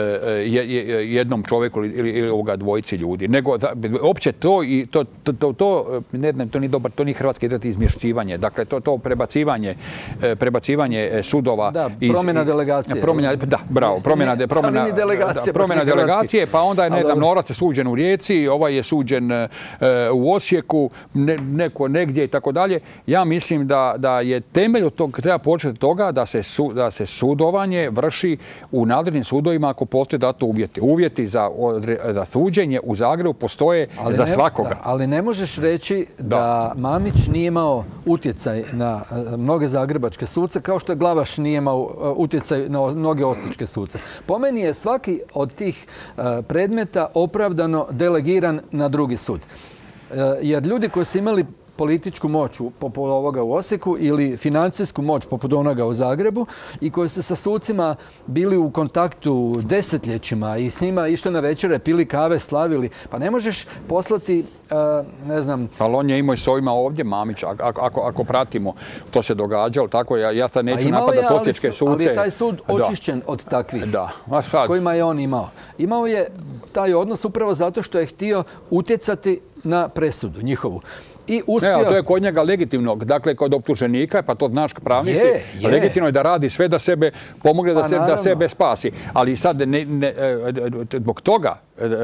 jednom čovjeku ili ovoga dvojici ljudi. Nego opće to i to, to, to, ne znam, to nije dobar, to nije hrvatski izraz, izmješćivanje. Dakle, to, to prebacivanje, prebacivanje sudova. Da, promjena delegacije. Promjena, da, bravo, promjena, ne, promjena, ne, delegacije, da, promjena delegacije, pa onda je, ne znam, Norac je suđen u Rijeci, ovaj je suđen u Osijeku, ne, neko negdje i tako dalje. Ja mislim da, da je temelj od toga, treba početi od toga da se, su, da se sudovanje vrši u nadležnim sudovima ako postoje dato uvjeti. Uvjeti za, za suđenje u Zagrebu postoje ali za svakoga. Ne, da, ali ne možeš reći da. da Mamić nije imao utjecaj na mnoge zagrebačke suce kao što je Glavaš nije imao utjecaj na mnoge osječke suce. Po meni je svaki od tih predmeta opravdano delegiran na drugi sud. Jer ljudi koji su imali političku moć poput ovoga u Osijeku ili financijsku moć poput onoga u Zagrebu i koji su sa sucima bili u kontaktu desetljećima i s njima išli na večere, pili kave, slavili. Pa ne možeš poslati, uh, ne znam... Ali on je imao i s ovima ovdje, Mamić, ako, ako, ako pratimo to se događalo, tako ja, ja sad neću napadati osječke suce. Ali je taj sud očišćen da. od takvih da. A sad. S kojima je on imao. Imao je taj odnos upravo zato što je htio utjecati na presudu njihovu. I uspio... Ne, to je kod njega legitimnog. Dakle, kod optuženika, pa to znaš pravnici, je, je. legitimno je da radi sve da sebe pomogne, pa da, se, da sebe spasi. Ali sad, ne, ne, zbog toga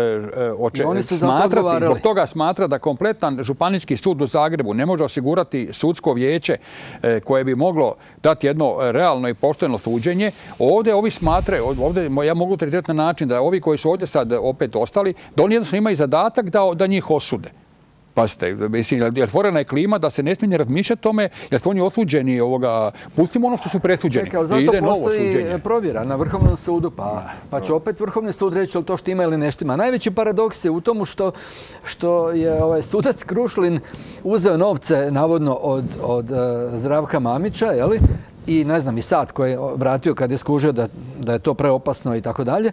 oče, smatrati, zbog toga smatra da kompletan Županijski sud u Zagrebu ne može osigurati sudsko vijeće koje bi moglo dati jedno realno i pošteno suđenje. Ovdje ovi smatraju, ovdje ja mogu tretirati na način da ovi koji su ovdje sad opet ostali, da oni jednostavno imaju zadatak da, da njih osude. Pazite, mislim, jer stvorena je klima da se ne smije razmišljati tome jer su oni osuđeni ovoga, pustimo ono što su presuđeni. Čekaj, zato ide postoji provjera na Vrhovnom sudu, pa, pa će opet Vrhovni sud reći li to što ima ili nešto ima. Najveći paradoks je u tomu što, što je ovaj sudac Krušlin uzeo novce navodno od, od uh, Zdravka Mamića, jeli? I ne znam, i sad koji je vratio kad je skužio da, da je to preopasno i tako dalje.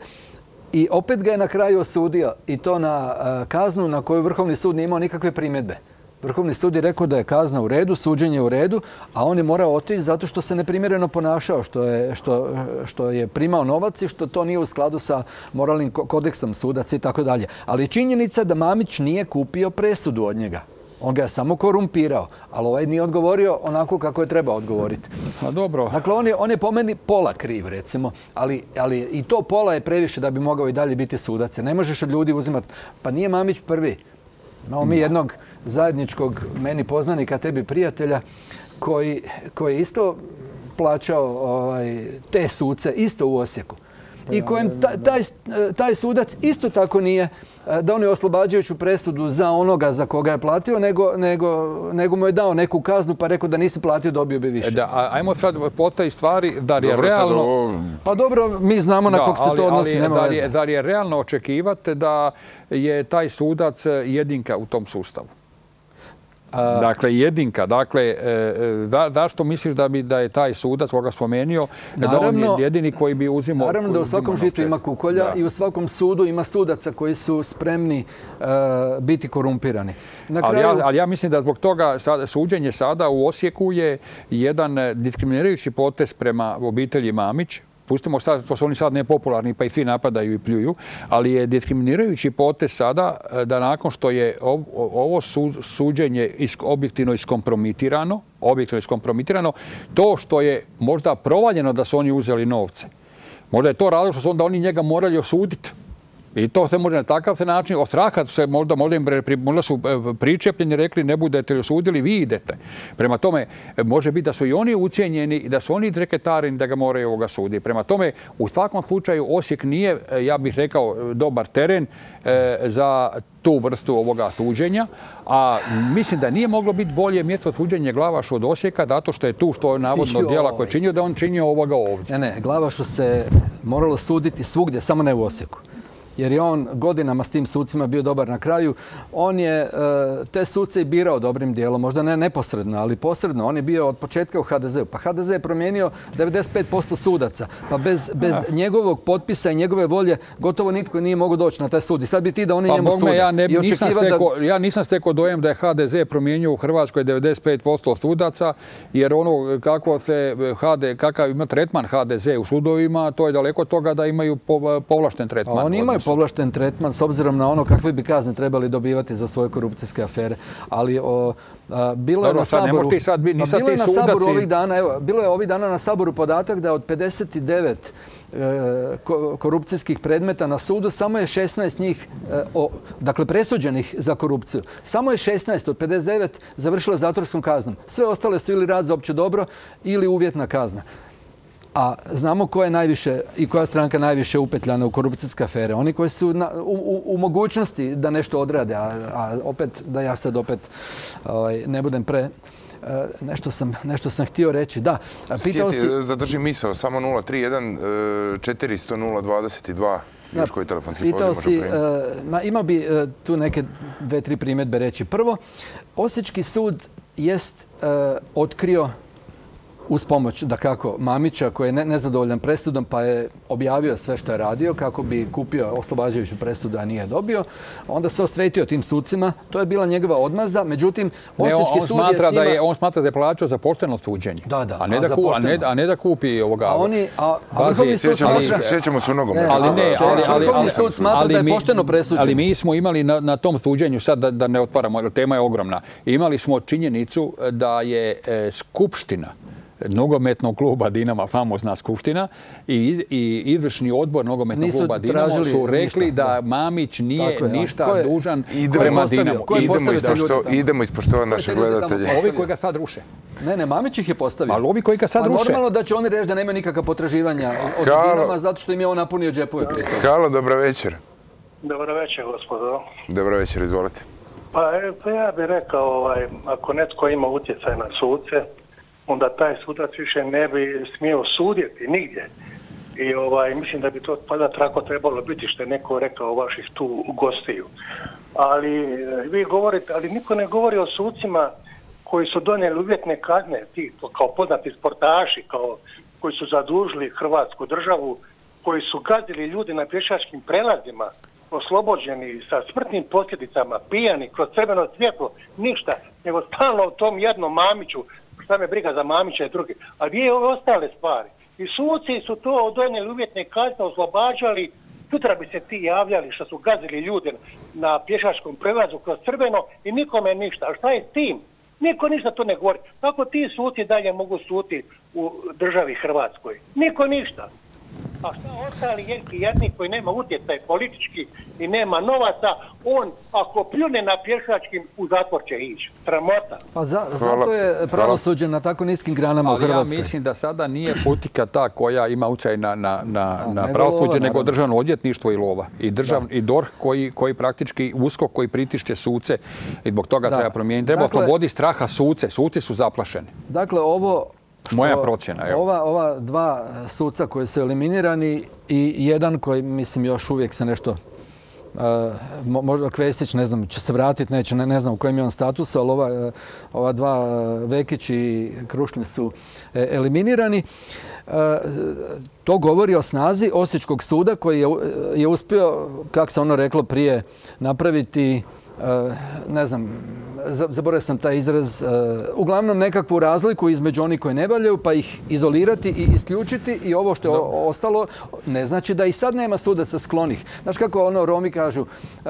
I opet ga je na kraju osudio i to na uh, kaznu na koju Vrhovni sud nije imao nikakve primjedbe. Vrhovni sud je rekao da je kazna u redu, suđenje u redu, a on je morao otići zato što se neprimjereno ponašao, što je, što, što je primao novac i što to nije u skladu sa moralnim kodeksom sudaca i tako dalje. Ali činjenica da Mamić nije kupio presudu od njega. On ga je samo korumpirao, ali ovaj nije odgovorio onako kako je trebao odgovoriti. A dobro. Dakle, on je, on je po meni pola kriv, recimo, ali, ali i to pola je previše da bi mogao i dalje biti sudac. Ne možeš od ljudi uzimati, pa nije Mamić prvi. Imamo mi jednog zajedničkog meni poznanika, tebi prijatelja, koji, koji isto plaćao ovaj, te suce, isto u Osijeku. I kojem taj, taj sudac isto tako nije donio oslobađajuću presudu za onoga za koga je platio, nego, nego, nego mu je dao neku kaznu pa rekao da nisi platio, dobio bi više. Da, ajmo sad postavi stvari da je Dobro, realno... ovo- Pa dobro, mi znamo na Da, kog se ali- to odnosi, ali nema da li veze. je, da li je realno očekivati da je taj sudac jedinka u tom sustavu? Dakle, jedinka. Dakle, e, e, da, zašto misliš da bi da je taj sudac koga spomenuo, da on Naravno- je jedini koji bi uzimao... Naravno da u svakom žitu ima kukolja Da. i u svakom sudu ima sudaca koji su spremni e, biti korumpirani. Na Ali kraju, ja, ali ja mislim da zbog toga sad, suđenje sada u Osijeku je jedan eh, diskriminirajući potez prema obitelji Mamić. Pustimo sad, to su oni sad nepopularni pa i svi napadaju i pljuju, ali je diskriminirajući potez sada eh, da nakon što je ov- ovo su- suđenje is- objektivno iskompromitirano, objektivno iskompromitirano, to što je možda provaljeno da su oni uzeli novce. Možda je to razlog što su onda oni njega morali osuditi. I to se može na takav se način, od straha se možda, možda, im pri- možda su e, pričepljeni, rekli ne budete li osudili, vi idete. Prema tome, e, može biti da su i oni ucijenjeni i da su oni izreketareni da ga moraju ovoga suditi. Prema tome, u svakom slučaju Osijek nije, e, ja bih rekao, e, dobar teren e, za tu vrstu ovoga suđenja, a mislim da nije moglo biti bolje mjesto suđenja Glavašu od Osijeka, zato što je tu što je navodno Joj. djela koje je činio, da on činio ovoga ovdje. ne, ne, Glavašu se moralo suditi svugdje, samo ne u Osijeku. Jer je on godinama s tim sucima bio dobar na kraju. On je e, te suce i birao dobrim dijelom, možda ne neposredno, ali posredno. On je bio od početka u ha de zeu. Pa ha de ze je promijenio devedeset pet posto sudaca. Pa bez, bez njegovog potpisa i njegove volje gotovo nitko nije mogao doći na taj sud. I sad bi ti da oni Pa njemu bog me, sude. ja, ne, I nisam očekivati da- steko, ja nisam stekao dojem da je ha de ze promijenio u Hrvatskoj devedeset pet posto sudaca, jer ono kako se ha de, kakav ima tretman ha de ze u sudovima, to je daleko od toga da imaju po- povlašten tretman. A oni imaju odnosno. povlašten tretman s obzirom na ono kakve bi kazne trebali dobivati za svoje korupcijske afere. Ali o, a, bilo je Dobro, na sad ne Saboru... možeš ti sad biti- Pa nisam bilo je ti na sudac Saboru i- ovih dana, evo, bilo je ovih dana na Saboru podatak da od pedeset devet e, ko- korupcijskih predmeta na sudu samo je šesnaest njih, e, o, dakle presuđenih za korupciju. Samo je šesnaest od pedeset devet završilo zatvorskom kaznom. Sve ostale su ili rad za opće dobro ili uvjetna kazna. A znamo ko je najviše i koja stranka najviše upetljana u korupcijske afere. Oni koji su na, u, u, u mogućnosti da nešto odrade, a, a opet da ja sad opet ovaj, ne budem pre... e, Nešto sam, nešto sam htio reći. Da, pitao Sjeti, si... zadrži misao, samo nula tri jedan četiristo nula dvadeset dva. Još koji telefonski poziv Pitao možemo si, primiti? e, ma, imao bi e, tu neke dve, tri primjedbe reći. Prvo, Osječki sud jest e, otkrio uz pomoć, da kako, Mamića koji je ne, nezadovoljan presudom pa je objavio sve što je radio kako bi kupio oslobađajuću presudu, a nije dobio. Onda se osvetio tim sucima. To je bila njegova odmazda. Međutim, Ne, on, Osječki on sud smatra je s njima... da je on smatra da je plaćao za pošteno suđenje. Da, da, a ne a da, za ku, a ne, pošteno. a ne da kupi ovoga. A oni, a, a Pazi, Vrhovni sud Sjećamo, smatra- se- sjećamo se u nogometu. Ne, Ali ne, ali, ali, Vrhovni ali, sud smatra ali da je mi- pošteno presuđen. Ali mi smo imali na, na tom suđenju, sad da, da ne otvaramo, jer tema je ogromna, imali smo činjenicu da je e, skupština nogometnog kluba Dinama, famozna skupština, i, i izvršni odbor nogometnog Nisu kluba Dinamo tražili su rekli ništa, da da. Mamić nije Tako je, a. ništa Ko je- dužan Idemo- prema postavio? Dinamu. Ko je Idemo, postavio te ispošto, ljude tamo? idemo ispoštovati naše te ljude tamo gledatelje. postavio? Ovi koji ga sad ruše. Ne, ne, Mamić ih je postavio. Ali ovi koji ga sad Pa ruše. normalno da će oni reći da nema nikakva potraživanja od Halo. Dinama zato što im je on napunio džepove prije toga. Halo, dobro večer. Dobro večer, gospodo. Dobro večer, izvolite. Pa, e, pa ja bih rekao, ovaj, ako netko ima utjecaj na suce, onda taj sudac više ne bi smio sudjeti nigdje. I ovaj, mislim da bi to pada tako trebalo biti, što je neko rekao vaših tu gostiju. Ali e, vi govorite, ali niko ne govori o sucima koji su donijeli uvjetne kazne, ti kao poznati sportaši, kao koji su zadužili Hrvatsku državu, koji su gazili ljudi na pješačkim prelazima, oslobođeni sa smrtnim posljedicama, pijani kroz crveno svjetlo, ništa, nego stalno u tom jednom Mamiću, šta me briga za Mamića i drugi. A gdje je ove ostale stvari? I suci su to donijeli uvjetne kazne, oslobađali, sutra bi se ti javljali što su gazili ljude na pješačkom prelazu kroz crveno i nikome ništa. A šta je s tim? Niko ništa to ne govori. Kako ti suci dalje mogu suti u državi Hrvatskoj? Niko ništa. A šta ostali neki jedni koji nema utjecaj politički i nema novaca, on ako pljune na pješačkim u zatvor će ići. Sramota. Pa za, zato je pravosuđe na tako niskim granama u Hrvatskoj. Ali ja mislim da sada nije politika ta koja ima utjecaj na, na, na, na pravosuđe, nego državno odvjetništvo i lova. I, držav, i D O R H koji, koji praktički uskok koji pritišće suce i zbog toga da. treba promijeniti. Treba dakle, osloboditi straha suce. Suci su zaplašeni. Dakle, ovo... Što, moja procjena. Evo. Ova, ova dva suca koji su eliminirani i jedan koji, mislim, još uvijek se nešto, uh, možda Kvesić, ne znam, će se vratiti, neće, ne, ne znam u kojem je on statusu, ali ova, ova dva, Vekić i Krušlin su e, eliminirani. Uh, to govori o snazi Osječkog suda koji je, je uspio, kako se ono reklo prije, napraviti, uh, ne znam, zaboravio sam taj izraz, uglavnom nekakvu razliku između onih koji ne valjaju, pa ih izolirati i isključiti i ovo što je ostalo ne znači da i sad nema sudaca sklonih. Znaš kako ono Romi kažu,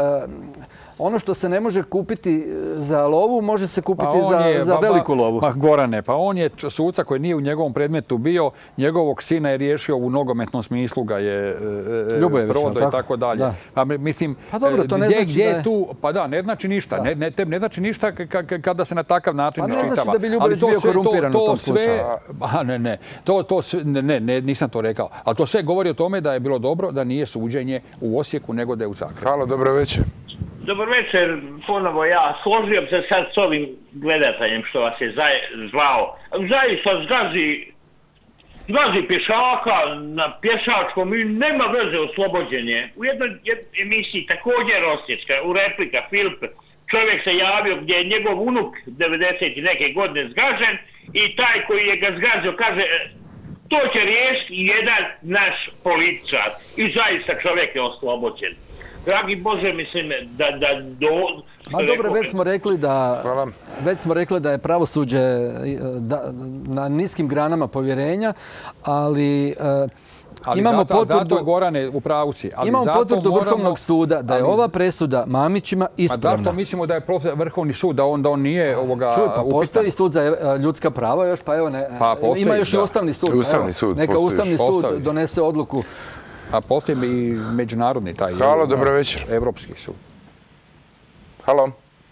ono što se ne može kupiti za lovu, može se kupiti pa za, je, za veliku ba, lovu. Pa Gorane, pa on je suca koji nije u njegovom predmetu bio, njegovog sina je riješio u nogometnom smislu ga je prodo i tako dalje. Da. Pa mislim, pa dobro, to ne gdje, znači gdje da je... tu, pa da, ne znači ništa. Ne, ne, ne znači ništa kada se na takav način pa ne iščitava. znači da bi Ljubović bio korumpiran to, to, u tom sve, slučaju. A ne, ne, to, to, ne, ne, nisam to rekao. Ali to sve govori o tome da je bilo dobro da nije suđenje u Osijeku nego da je u Zagrebu. Halo, dobro večer. Dobar večer, ponovo ja. Složio se sad s ovim gledateljem što vas je zaj, zvao. Zaista zgazi, zgazi pješaka na pješačkom i nema veze oslobođenje. U jednoj emisiji također Osječka, u replika, Filip, čovjek se javio gdje je njegov unuk devedeset neke godine zgažen i taj koji je ga zgazio kaže to će riješiti jedan naš političar i zaista čovjek je oslobođen. Dragi Bože, mislim da... da do, Ma dobro, već smo rekli da, već smo rekli da je pravosuđe da, na niskim granama povjerenja, ali... Ali imamo zato, potvrdu, zato je Gorane u pravuci. Ali imamo zato potvrdu moramo, Vrhovnog suda da je ali, ova presuda Mamićima ispravna. A zašto mislimo da je Vrhovni sud, da on, da on nije ovoga Čuj, pa upitan? Postoji sud za ljudska prava još, pa evo ne, pa postoji, ima još da. i Ustavni sud. Ustavni evo, sud neka Ustavni sud Postoji. donese odluku. A postoji i međunarodni taj. Halo, dobro večer. Evropski sud. Halo.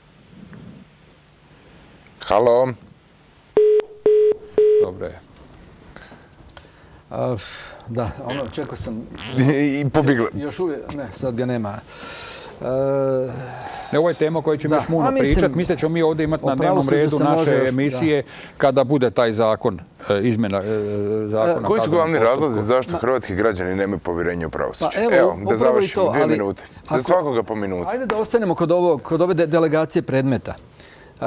Halo. Dobro je. Uh, da, ono, čekao sam... I pobjegla. Još uvijek, ne, sad ga nema. Uh, ne, ovo je tema koju ćemo još puno pričati. Mislim da ćemo mi ovdje imati na dnevnom redu naše još, emisije da. kada bude taj zakon, izmjena zakona. Koji su glavni razlozi zašto hrvatski građani nemaju povjerenje u pravosuđe? Pa evo, evo, da završimo, to, dvije ali, minute. Za ako, svakoga po minuti. Ajde da ostanemo kod, ovo, kod ove de delegacije predmeta. Uh,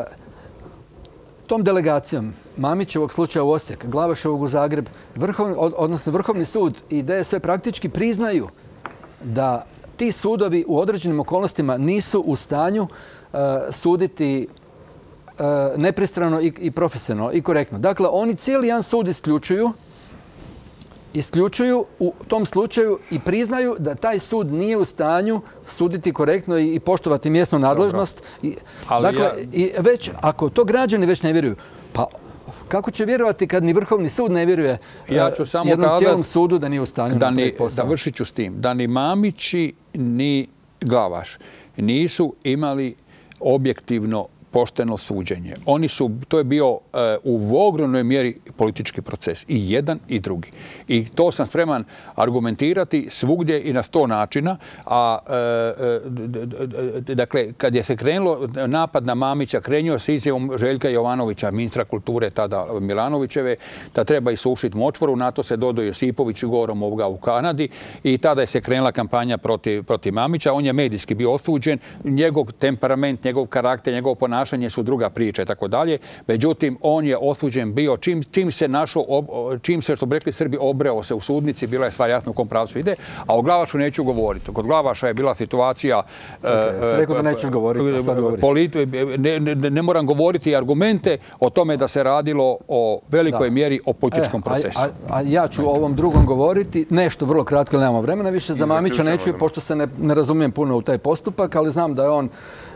tom delegacijom Mamićevog slučaja u Osijek, Glavaševog u Zagreb, vrhovni, odnosno Vrhovni sud i D S V praktički priznaju da ti sudovi u određenim okolnostima nisu u stanju uh, suditi uh, nepristrano i, i profesionalno i korektno. Dakle, oni cijeli jedan sud isključuju, isključuju u tom slučaju i priznaju da taj sud nije u stanju suditi korektno i, i poštovati mjesnu nadležnost. I, dakle, ja... i već, ako to građani već ne vjeruju, pa kako će vjerovati kad ni Vrhovni sud ne vjeruje ja ću samo jednom cijelom sudu da nije u stanju da napraviti posao? Da vršit ću s tim. Da ni Mamići ni Glavaš nisu imali objektivno pošteno suđenje. Oni su, to je bio uh, u ogromnoj mjeri politički proces. I jedan i drugi. I to sam spreman argumentirati svugdje i na sto načina. A uh, dakle, kad je se krenulo napad na Mamića, krenuo se izjavom Željka Jovanovića, ministra kulture tada Milanovićeve, da treba isušiti močvoru. Na to se dodao Josipović govorom ovoga u Kanadi. I tada je se krenula kampanja protiv, protiv Mamića. On je medijski bio osuđen. Njegov temperament, njegov karakter, njegov ponašanje su druga priča i tako dalje. Međutim, on je osuđen bio čim, čim se našo, čim se, što bi rekli Srbi, obreo se u sudnici, bila je stvar jasno u kom pravcu ide, a o Glavašu neću govoriti. Kod Glavaša je bila situacija... Okay, uh, rekao da nećeš govoriti, a sad govoriš. Politi, ne, ne, ne moram govoriti argumente o tome da se radilo o velikoj da. mjeri o političkom e, procesu. A, a, a ja ću o ovom drugom govoriti, nešto vrlo kratko, nemamo vremena više. Za Mamića neću, pošto se ne, ne razumijem puno u taj postupak, ali znam da je on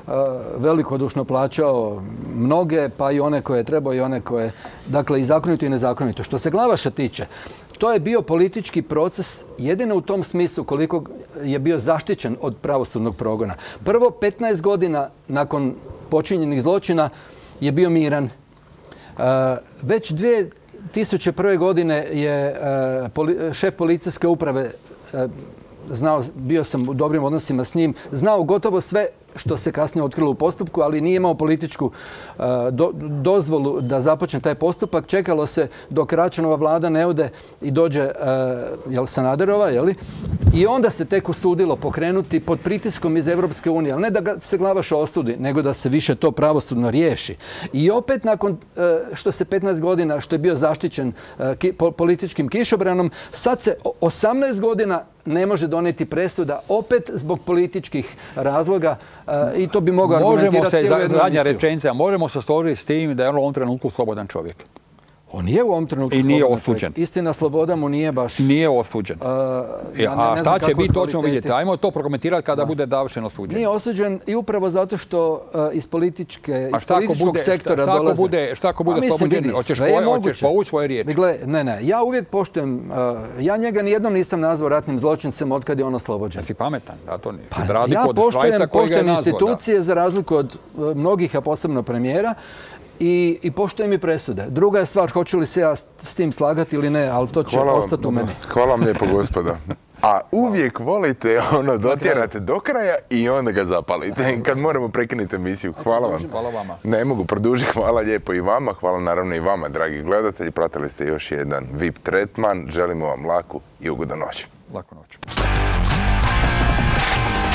velikodušno plaćao mnoge, pa i one koje je trebao i one koje, dakle i zakonito i nezakonito. Što se Glavaša tiče, to je bio politički proces jedino u tom smislu koliko je bio zaštićen od pravosudnog progona. Prvo petnaest godina nakon počinjenih zločina je bio miran. Već dvije tisuće prve. godine je šef policijske uprave znao, bio sam u dobrim odnosima s njim, znao gotovo sve što se kasnije otkrilo u postupku, ali nije imao političku uh, do, dozvolu da započne taj postupak. Čekalo se dok Račanova vlada ne ode i dođe uh, jel, Sanaderova, jeli? I onda se tek usudilo pokrenuti pod pritiskom iz Evropske unije, ali ne da ga se Glavaš osudi, nego da se više to pravosudno riješi. I opet nakon uh, što se petnaest godina, što je bio zaštićen uh, ki, po, političkim kišobranom, sad se osamnaest godina ne može donijeti presuda opet zbog političkih razloga uh, i to bi mogao argumentirati cijelu jednu Zadnja emisiju. rečenica, možemo se složiti s tim da je on u ovom trenutku slobodan čovjek. On je u ovom trenutku I nije slobodan osuđen. čovjek. Istina, sloboda mu nije baš... Nije osuđen. Uh, ja ne- A ne znam šta će kakve biti, to ćemo kvalitete. vidjeti. Ajmo to prokomentirati kada bude završeno suđenje. Nije osuđen i upravo zato što uh, iz političke, A iz šta ako političkog bude, sektora šta ako dolaze... bude, šta ako bude Pa mislim, slobođen? vidi, Hoćeš, sve je poje- hoćeš moguće. povući svoje riječi? Gle, ne, ne, ja uvijek poštujem, uh, ja njega nijednom nisam nazvao ratnim zločincem od kad je on oslobođen. Jesi pametan, da to nisi. Pa, Za razliku ja od poštujem, Štrajca koji ga je poštujem nazvao, da. institucije za razliku od uh, mnogih, a posebno premijera. I, i poštujem i presude. Druga je stvar, hoću li se ja s s tim slagati ili ne, ali to će Hvala vam, ostati u meni. hvala vam lijepo, gospodo. A uvijek volite ono dotjerate do kraja i onda ga zapalite. Kad moramo prekinuti emisiju. Hvala vam. Hvala vama. Ne mogu produžiti. Hvala lijepo i vama. Hvala naravno i vama, dragi gledatelji. Pratili ste još jedan V I P tretman. Želimo vam laku i ugodan noć. Laku noć.